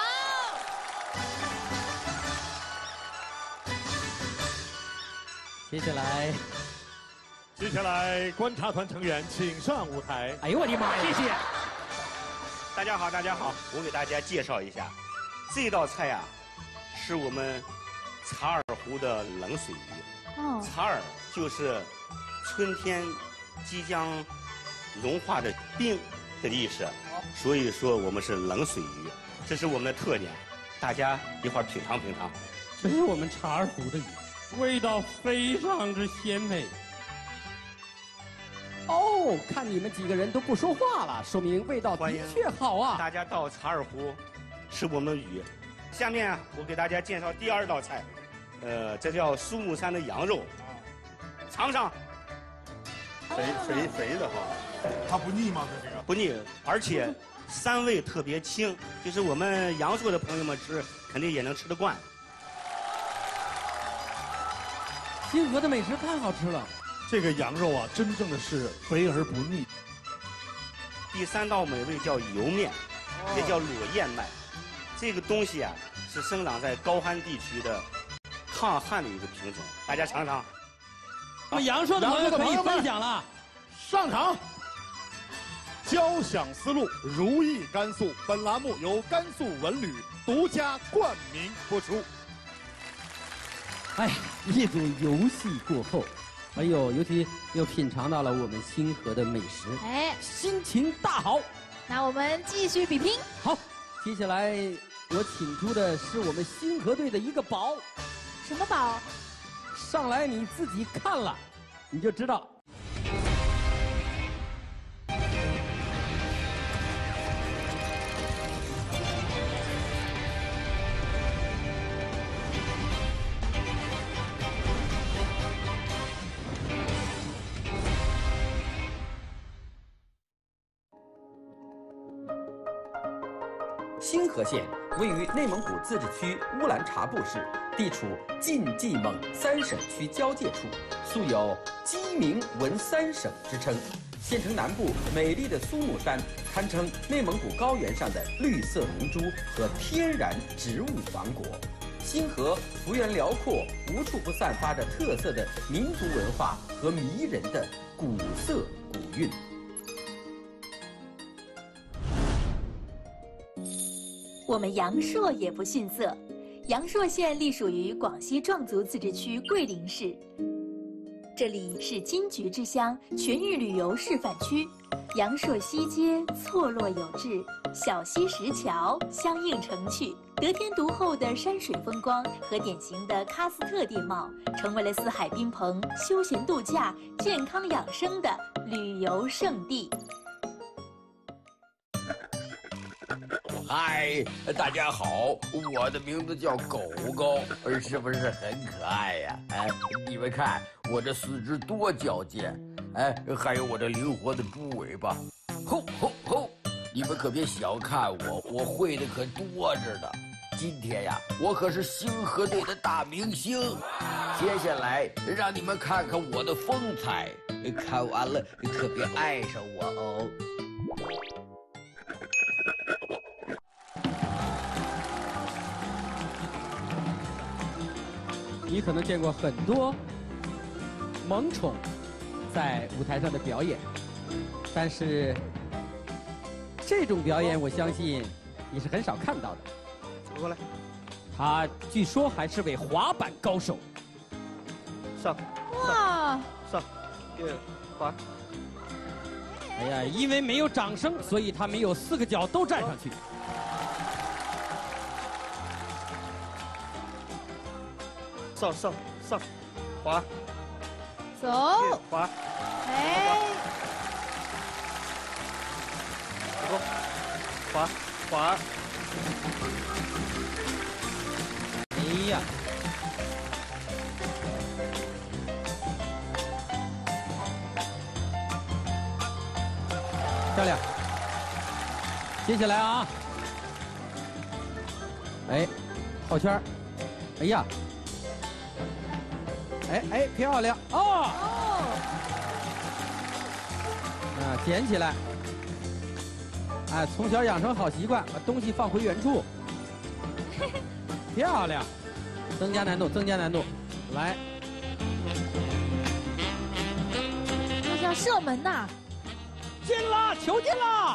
接下来。 接下来，观察团成员请上舞台。 哎呦我的妈呀！ 谢谢。大家好，大家好，我给大家介绍一下，这道菜啊，是我们察尔湖的冷水鱼。哦。察尔就是春天即将融化的冰的意思，所以说我们是冷水鱼，这是我们的特点，大家一块儿品尝品尝。 这是我们察尔湖的鱼，味道非常之鲜美。哦，看你们几个人都不说话了，说明味道的确好啊！ 大家到察尔湖吃我们鱼。下面啊，我给大家介绍第二道菜，呃，这叫苏木山的羊肉，尝尝。 肥肥肥的哈，它不腻吗？它这个不腻，而且膻味特别轻，就是我们阳朔的朋友们吃肯定也能吃得惯。 星河的美食太好吃了。 这个羊肉啊，真正的是肥而不腻。 第三道美味叫油面，哦、也叫裸燕麦。这个东西啊，是生长在高寒地区的抗旱的一个品种，大家尝尝。 我们阳朔的朋友可以分享了， 上场。交响思路，如意甘肃。本栏目由甘肃文旅独家冠名播出。 哎，一组游戏过后。哎呦，尤其又品尝到了我们星河的美食，哎，心情大好。 那我们继续比拼。 好，接下来我请出的是我们星河队的一个宝。 什么宝？ 上来你自己看了，你就知道。 星河县位于内蒙古自治区乌兰察布市，地处晋冀蒙三省区交界处，素有“鸡鸣闻三省”之称。县城南部美丽的苏木山，堪称内蒙古高原上的绿色明珠和天然植物王国。星河幅员辽阔，无处不散发着特色的民族文化和迷人的古色古韵。 我们阳朔也不逊色，阳朔县隶属于广西壮族自治区桂林市，这里是金桔之乡，全域旅游示范区。阳朔西街错落有致，小溪石桥相映成趣，得天独厚的山水风光和典型的喀斯特地貌，成为了四海宾朋、休闲度假、健康养生的旅游胜地。 嗨，大家好，我的名字叫狗狗，是不是很可爱呀？哎，你们看我这四肢多矫健，哎，还有我这灵活的猪尾巴，吼吼吼！ 你们可别小看我，我会的可多着呢。今天呀，我可是星河队的大明星。接下来让你们看看我的风采，看完了可别爱上我哦。 你可能见过很多萌宠在舞台上的表演，但是这种表演我相信你是很少看到的。 走过来， 他据说还是位滑板高手。 上， 哇， 上，对，滑。 哎呀，因为没有掌声，所以他没有四个脚都站上去。 上上上，滑。 走。 滑。 哎。 走。滑滑。 哎呀。漂亮。接下来啊。哎，套圈儿。哎呀。哎哎，漂亮哦！啊，捡起来。哎，从小养成好习惯，把东西放回原处。漂亮，增加难度，增加难度，来。 这叫射门呐！ 进了，球进了！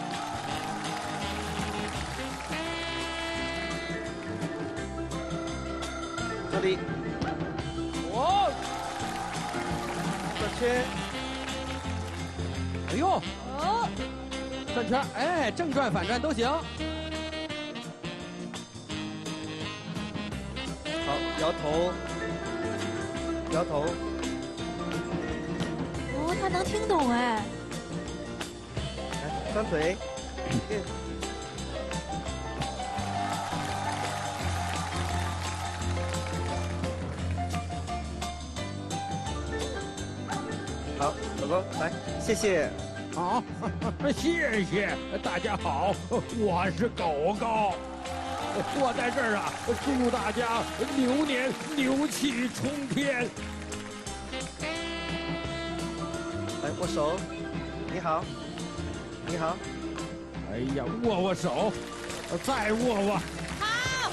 这里。 哦， 转圈， 哎呦，哦，转圈，哎，正转反转都行。 好，摇头，摇头。 哦，他能听懂哎。 来，张嘴。好，老公来，谢谢。 好，谢谢大家好，我是狗狗，我在这儿啊，祝大家牛年牛气冲天。 来握手，你好，你好。 哎呀，握握手，再握握。 好。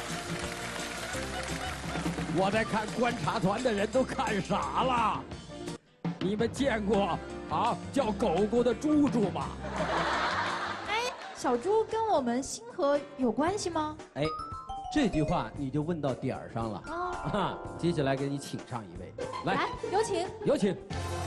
我在看观察团的人都看傻了。你们见过啊叫狗狗的猪猪吗？ 哎，小猪跟我们星河有关系吗？ 哎，这句话你就问到点儿上了。 哦、 啊，接下来给你请上一位，来， 来有请， 有请。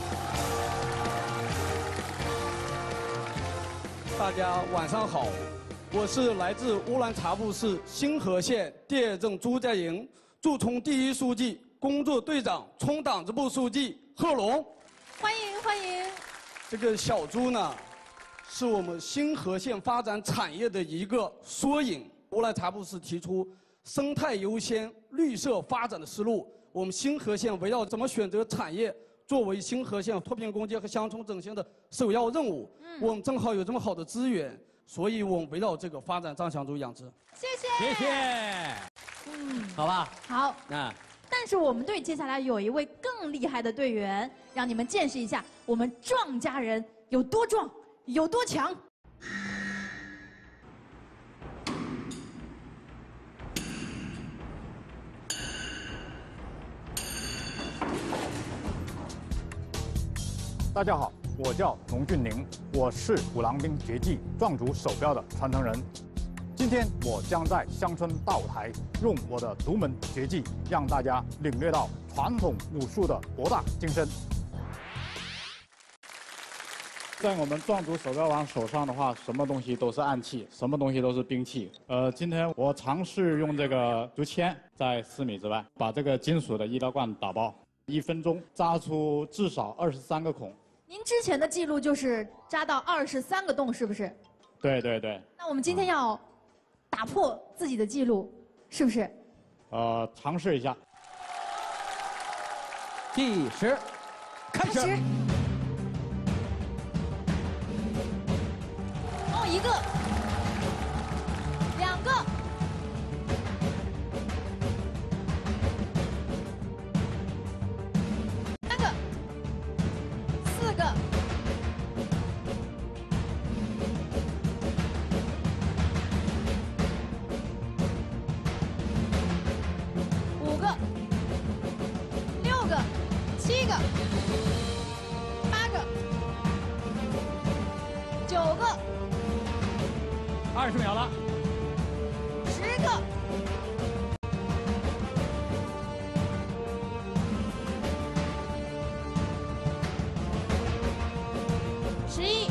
大家晚上好，我是来自乌兰察布市星河县第二镇朱家营驻充第一书记、工作队长、充党支部书记贺龙。 欢迎欢迎。 这个小猪呢，是我们星河县发展产业的一个缩影。乌兰察布市提出生态优先、绿色发展的思路，我们星河县围绕怎么选择产业作为星河县脱贫攻坚和乡村振兴的首要任务。嗯、我们正好有这么好的资源，所以我们围绕这个发展藏象猪养殖。 谢谢。 谢谢。嗯，好吧。 好。 那。 但是我们队接下来有一位更厉害的队员，让你们见识一下我们壮家人有多壮，有多强。 大家好，我叫龙俊宁，我是虎狼兵绝技壮族手标的传承人。今天我将在乡村大舞台用我的独门绝技，让大家领略到传统武术的博大精深。在我们壮族手标王手上的话，什么东西都是暗器，什么东西都是兵器。呃，今天我尝试用这个竹签，在四米之外把这个金属的医疗罐打爆，一分钟扎出至少二十三个孔。 您之前的记录就是扎到二十三个洞，是不是？ 对对对。 那我们今天要打破自己的记录，是不是？ 呃，尝试一下。 计时，开始。 哦，一一个，两个，三个，四个，五个，六个，七个，八个，九个。 二十秒了， 十个，十一，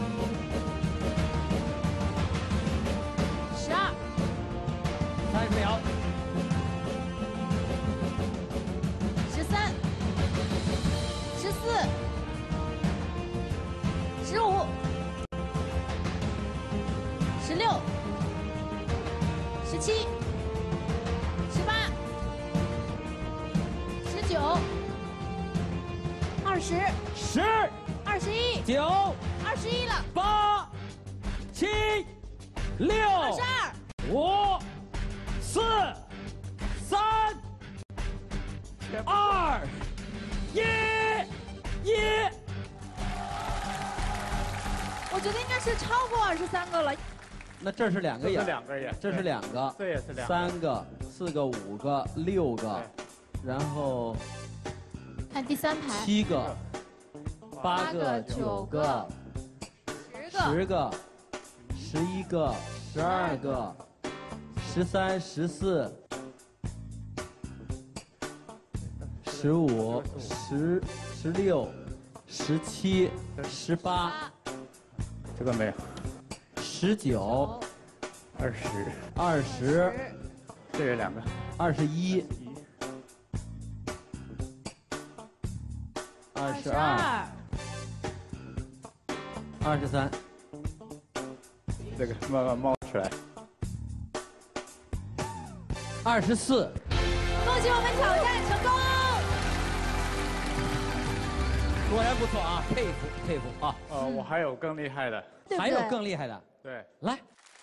十二， 三十秒， 十三，十四，十五。十六、十七、十八、十九、二十、 十、 二十一、 九、 二十一了， 八、七、六、 二十二、 五、四、三、二、一、一。 我觉得应该是超过二十三个了。 那这是两个眼， 这是两个眼， 这是两个， 这也是两个， 三个、四个、五个、六个，然后看第三排， 七个、八个、九个、 十个、 十个、十一个、十二个、十三、十四、十五、十、十六、十七、十八， 这个没有。 十九， 二十， 二十， 这有两个， 二十一，二十二，二十三， 这个慢慢冒出来， 二十四。 恭喜我们挑战成功！ 果然不错啊，佩服佩服啊！ 呃，我还有更厉害的， 还有更厉害的。 对， 来，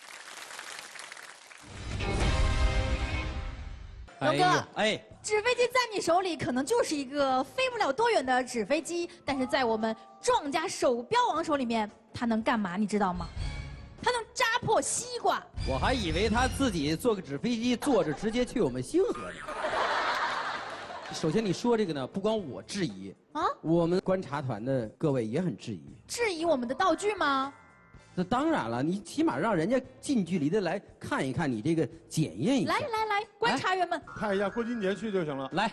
龙哥， 哎， 纸飞机在你手里可能就是一个飞不了多远的纸飞机，但是在我们壮家手标王手里面，它能干嘛？你知道吗？它能扎破西瓜。 我还以为他自己坐个纸飞机坐着直接去我们星河呢。首先你说这个呢，不光我质疑啊， 我们观察团的各位也很质疑。 质疑我们的道具吗？ 那当然了，你起码让人家近距离的来看一看你这个，检验一下。 来来来，观察员们， 看一下郭金杰去就行了。 来，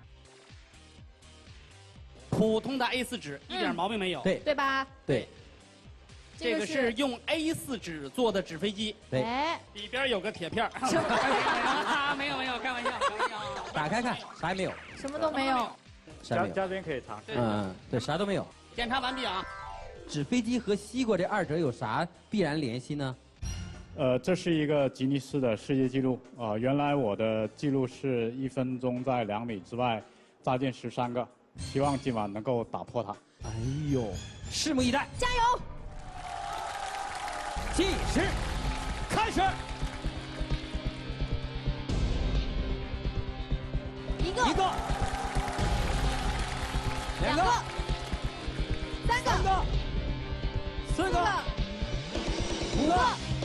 普通的 A 四 纸一点毛病没有。 对对吧？ 对。 这个是用 A 四 纸做的纸飞机。 对。 里边有个铁片儿。没有没有，开玩笑，开玩笑。 打开看，啥也没有。 什么都没有。 啥也没有。 嘉宾可以尝。 嗯，对，啥都没有。 检查完毕啊。 纸飞机和西瓜这二者有啥必然联系呢？ 呃，这是一个吉尼斯的世界纪录啊、呃！原来我的记录是一分钟在两米之外扎进十三个，希望今晚能够打破它。 哎呦，拭目以待， 加油！ 计时开始。 一个， 一个，两个。 三个， 三个，四个，五个，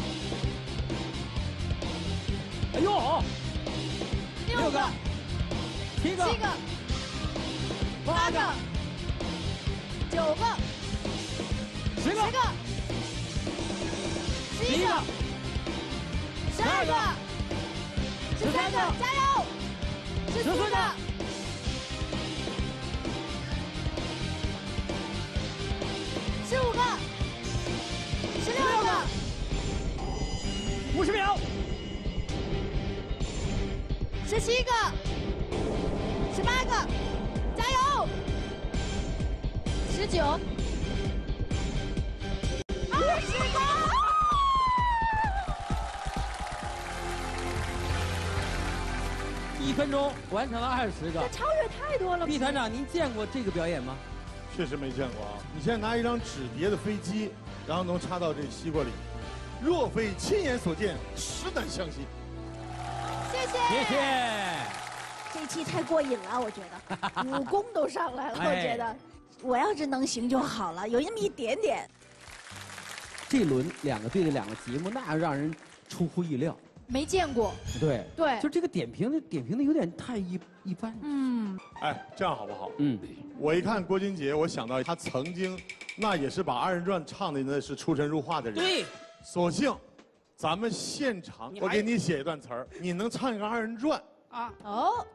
哎呦，六个，七个， 七个，八个，九个， 十个， 十一个，十二个，十三个，加油！十四个。十五个，十六个， 五十秒， 十七个，十八个，加油！十九，二十个， 一分钟完成了二十个， 这超越太多了。 毕团长，您见过这个表演吗？ 确实没见过啊！你现在拿一张纸叠的飞机，然后能插到这西瓜里， 若非亲眼所见，实难相信。 谢谢， 谢谢。 这一期太过瘾了，我觉得武功都上来了，我觉得我要是能行就好了，有那么一点点。 这轮两个队的两个节目，那让人出乎意料。 没见过。 对对， 就这个点评的点评的有点太一一般。 嗯。 哎，这样好不好？ 嗯。 我一看郭晶洁，我想到他曾经，那也是把二人转唱的那是出神入化的人。 对。 索性，咱们现场，我给你写一段词儿，你能唱一个二人转啊？ 哦。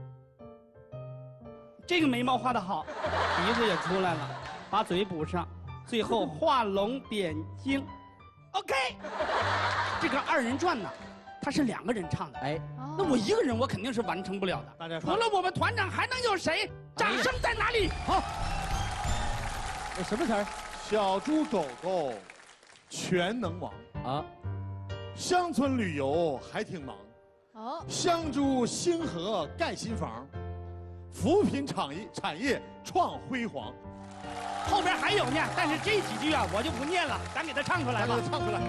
这个眉毛画得好，鼻子也出来了，把嘴补上，最后画龙点睛。OK， 这个二人转呢，它是两个人唱的。哎，那我一个人我肯定是完成不了的。大家除了我们团长还能有谁？掌声在哪里？ 好。什么词儿？ 小猪狗狗全能王啊！乡村旅游还挺忙。哦。香珠星河盖新房。扶贫产业产业创辉煌， 后边还有呢，但是这几句啊我就不念了，咱给他唱出来吧。 唱出来。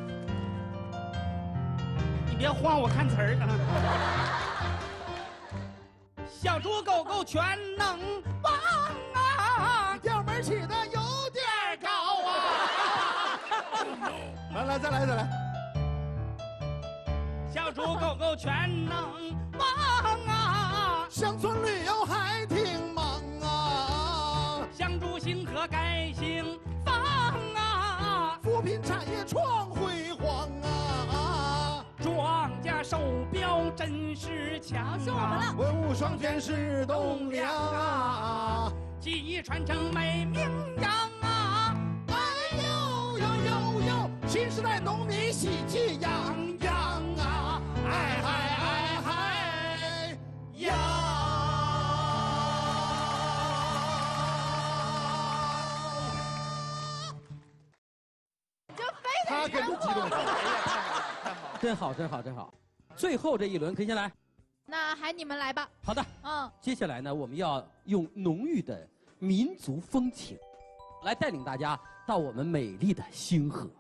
你别慌，我看词儿啊。小猪狗狗全能王啊， 调门起的有点高啊。来来，再来再来。 小猪狗狗全能王啊， 乡村旅游还挺忙啊， 香珠星河盖新房啊， 扶贫产业创辉煌啊， 庄稼手表真是强啊， 文武双全是栋梁啊， 技艺传承美名扬啊， 哎呦呦呦呦，新时代农民喜气洋洋啊，哎嗨哎嗨呀！他跟着激动， 真好，真好，真好。最后这一轮，可以先来。 那还你们来吧。 好的。嗯。接下来呢，我们要用浓郁的民族风情，来带领大家到我们美丽的星河。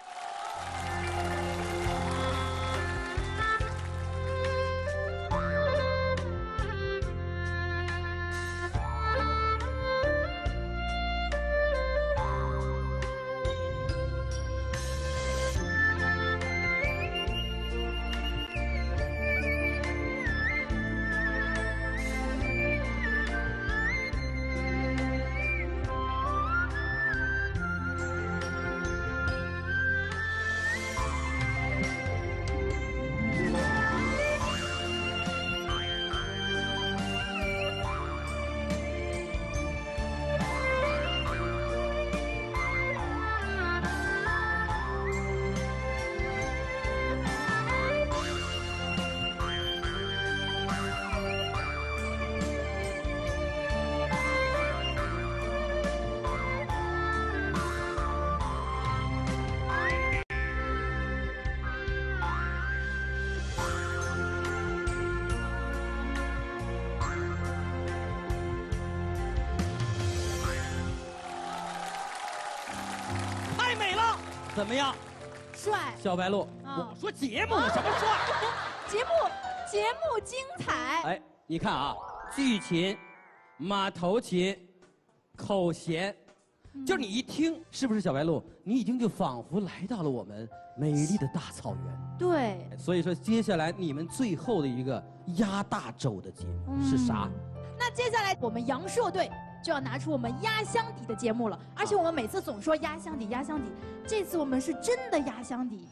怎么样？ 帅。 小白鹿， 我说节目什么帅？ 节目节目精彩。 哎，你看啊，剧琴、马头琴、口弦，就是你一听，是不是小白鹿？你已经就仿佛来到了我们美丽的大草原。 对。 所以说，接下来你们最后的一个压大轴的节目是啥？ 那接下来我们阳朔队就要拿出我们压箱底的节目了，而且我们每次总说压箱底压箱底，这次我们是真的压箱底。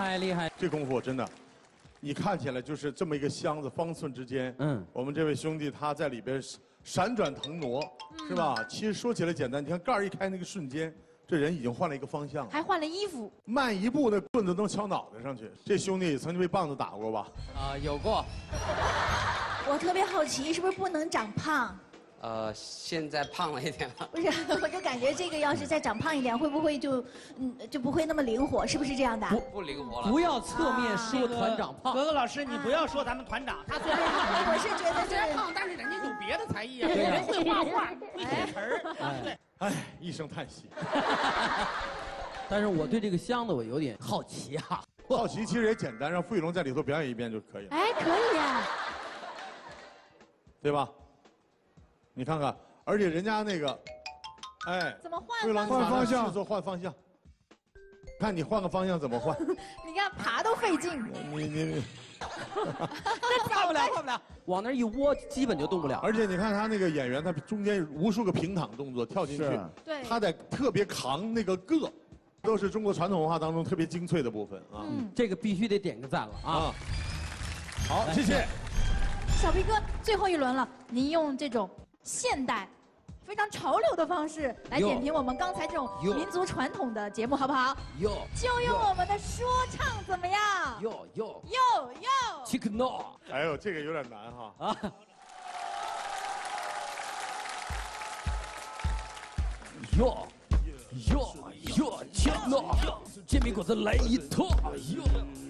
害厉害！ 这功夫真的，你看起来就是这么一个箱子，方寸之间。嗯，我们这位兄弟他在里边闪转腾挪， 嗯、 是吧？其实说起来简单，你看盖儿一开那个瞬间，这人已经换了一个方向了， 还换了衣服。 慢一步，那棍子能敲脑袋上去。这兄弟曾经被棒子打过吧？ 啊，有过。 我特别好奇，是不是不能长胖？ 呃，现在胖了一点了。 不是，我就感觉这个要是再长胖一点，会不会就嗯就不会那么灵活？是不是这样的？ 不不灵活了。 不要侧面说团长胖。 格格老师，你不要说咱们团长，他虽然我是觉得虽然胖，但是人家有别的才艺啊，人会画画，会写词儿，对不对？ 哎，一声叹息。 但是我对这个箱子我有点好奇啊。 好奇其实也简单，让傅艺龙在里头表演一遍就可以了。 哎，可以啊。 对吧？你看看，而且人家那个，哎， 怎么换？ 傅艺龙换方向，做换方向。看你换个方向怎么换？ 你看爬都费劲。 你你你， 换不了，换不了，往那一窝基本就动不了。 而且你看他那个演员，他中间无数个平躺动作跳进去， 对， 他得特别扛那个个，都是中国传统文化当中特别精粹的部分啊。 嗯，这个必须得点个赞了啊！ 好，谢谢。 小皮哥，最后一轮了，您用这种现代、非常潮流的方式来点评我们刚才这种民族传统的节目，好不好？ 有， 就用我们的说唱怎么样？ 有有有有。 Chicken no， 哎呦，这个有点难哈啊！ 哟哟哟 ，Chicken no， 煎饼果子来一套，哟，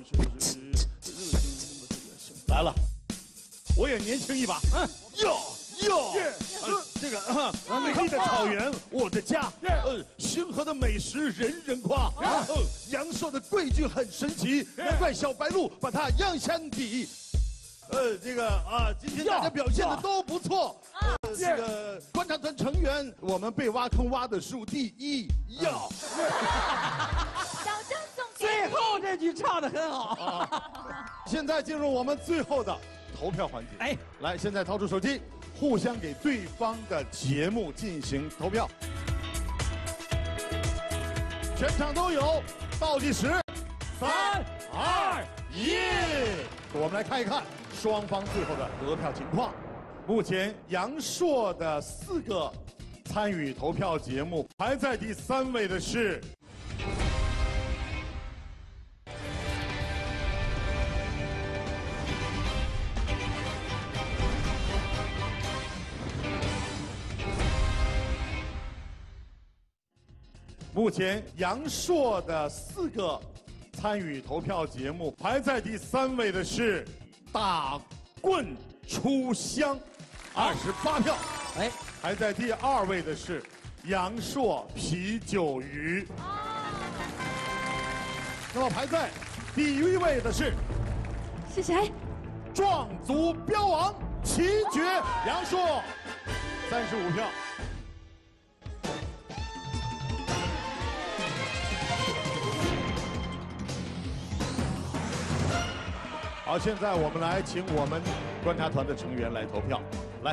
来了。我也年轻一把，嗯，哟哟，这个啊，美丽的草原，我的家，呃，星河的美食人人夸，呃，阳朔的桂菌很神奇，难怪小白鹿把它样相比。呃，这个啊，今天大家表现的都不错，呃，这个观察团成员，我们被挖坑挖的数第一，哟。 最后这句唱的很好。 现在进入我们最后的投票环节。哎，来，现在掏出手机，互相给对方的节目进行投票。全场都有，倒计时，三、二、一，我们来看一看双方最后的得票情况。目前阳朔的四个参与投票节目，排在第三位的是。目前阳朔的四个参与投票节目，排在第三位的是打棍出香，二十八票。哎，排在第二位的是阳朔啤酒鱼。那么排在第一位的是是谁？ 壮族标王奇绝阳朔，三十五票。好，现在我们来请我们观察团的成员来投票。来，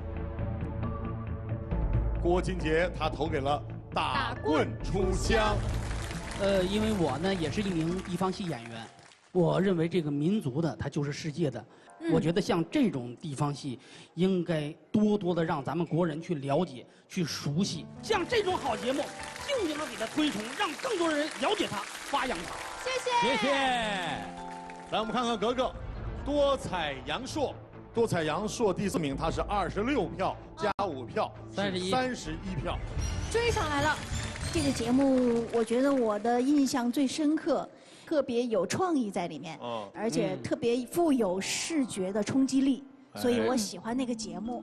郭金杰他投给了打棍出香。 呃，因为我呢也是一名地方戏演员，我认为这个民族的它就是世界的。嗯、我觉得像这种地方戏，应该多多的让咱们国人去了解、去熟悉。像这种好节目，就应该给它推崇，让更多人了解它、发扬它。 谢谢， 谢谢。来，我们看看格格，多彩阳朔，多彩阳朔第四名，他是二十六票加五票， 三十一， 三十一票， 追上来了。 这个节目，我觉得我的印象最深刻，特别有创意在里面，哦、而且特别富有视觉的冲击力，嗯、所以我喜欢那个节目。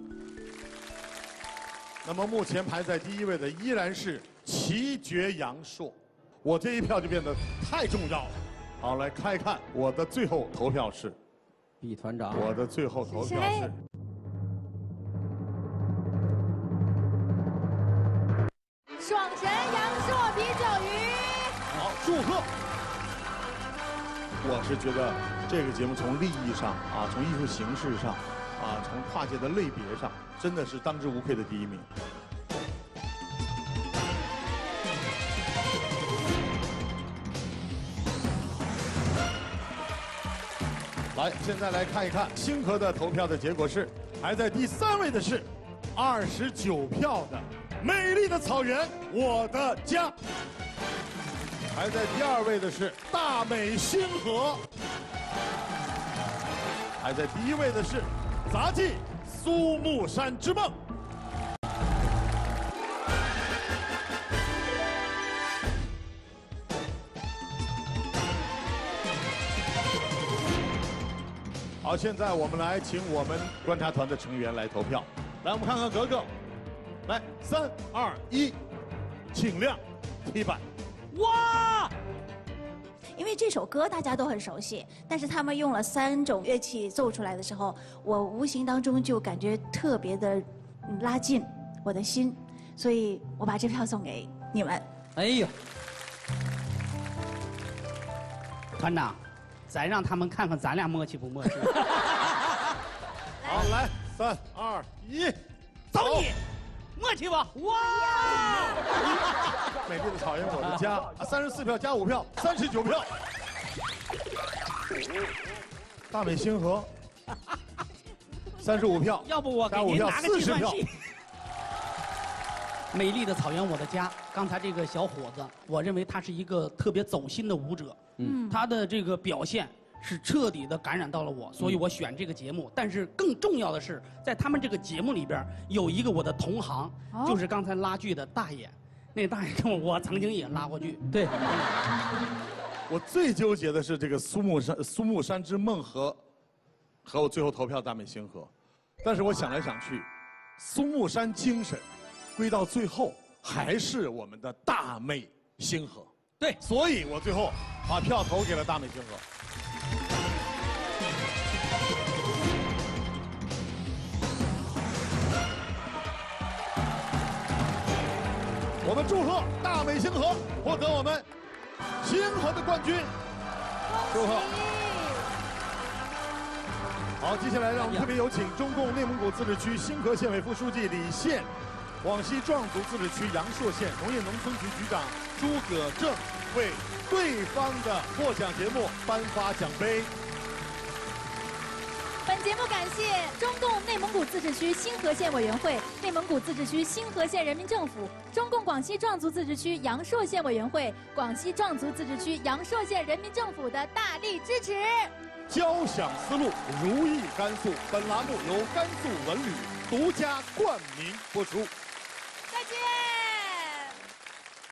那么目前排在第一位的依然是奇绝阳朔，我这一票就变得太重要了。好，来看一看我的最后投票是， 毕团长。 我的最后投票是， 爽神阳朔啤酒鱼。 好，祝贺！我是觉得这个节目从利益上啊，从艺术形式上啊，从跨界的类别上，真的是当之无愧的第一名。 好，现在来看一看星河的投票的结果是，排在第三位的是二十九票的美丽的草原我的家，排在第二位的是大美星河，排在第一位的是杂技苏木山之梦。好，现在我们来请我们观察团的成员来投票。来，我们看看格格。来，三二一，请亮题板。 哇！因为这首歌大家都很熟悉，但是他们用了三种乐器奏出来的时候，我无形当中就感觉特别的拉近我的心，所以我把这票送给你们。 哎呦， 团长。再让他们看看咱俩默契不默契。 好，来，三二一， 走你，默契吧！哇！ 美丽的草原我的家，三十四票加五票，三十九票。大美星河，三十五票， 要不我给您拿个计算器。美丽的草原我的家，刚才这个小伙子，我认为他是一个特别走心的舞者。嗯，他的这个表现是彻底的感染到了我，所以我选这个节目。但是更重要的是，在他们这个节目里边有一个我的同行，哦、就是刚才拉剧的大爷。那大爷跟我，我曾经也拉过剧。 对。 我最纠结的是这个苏木山苏木山之梦和和我最后投票大美星河，但是我想来想去，苏木山精神归到最后还是我们的大美星河。 对， 所以我最后把票投给了大美星河。我们祝贺大美星河获得我们星河的冠军，祝贺！好，接下来让我们特别有请中共内蒙古自治区星河县委副书记李现。广西壮族自治区阳朔县农业农村局局长朱葛正为对方的获奖节目颁发奖杯。 本节目感谢中共内蒙古自治区星河县委员会、内蒙古自治区星河县人民政府、中共广西壮族自治区阳朔县委员会、广西壮族自治区阳朔县人民政府的大力支持。 交响丝路，如意甘肃。本栏目由甘肃文旅独家冠名播出。 再见。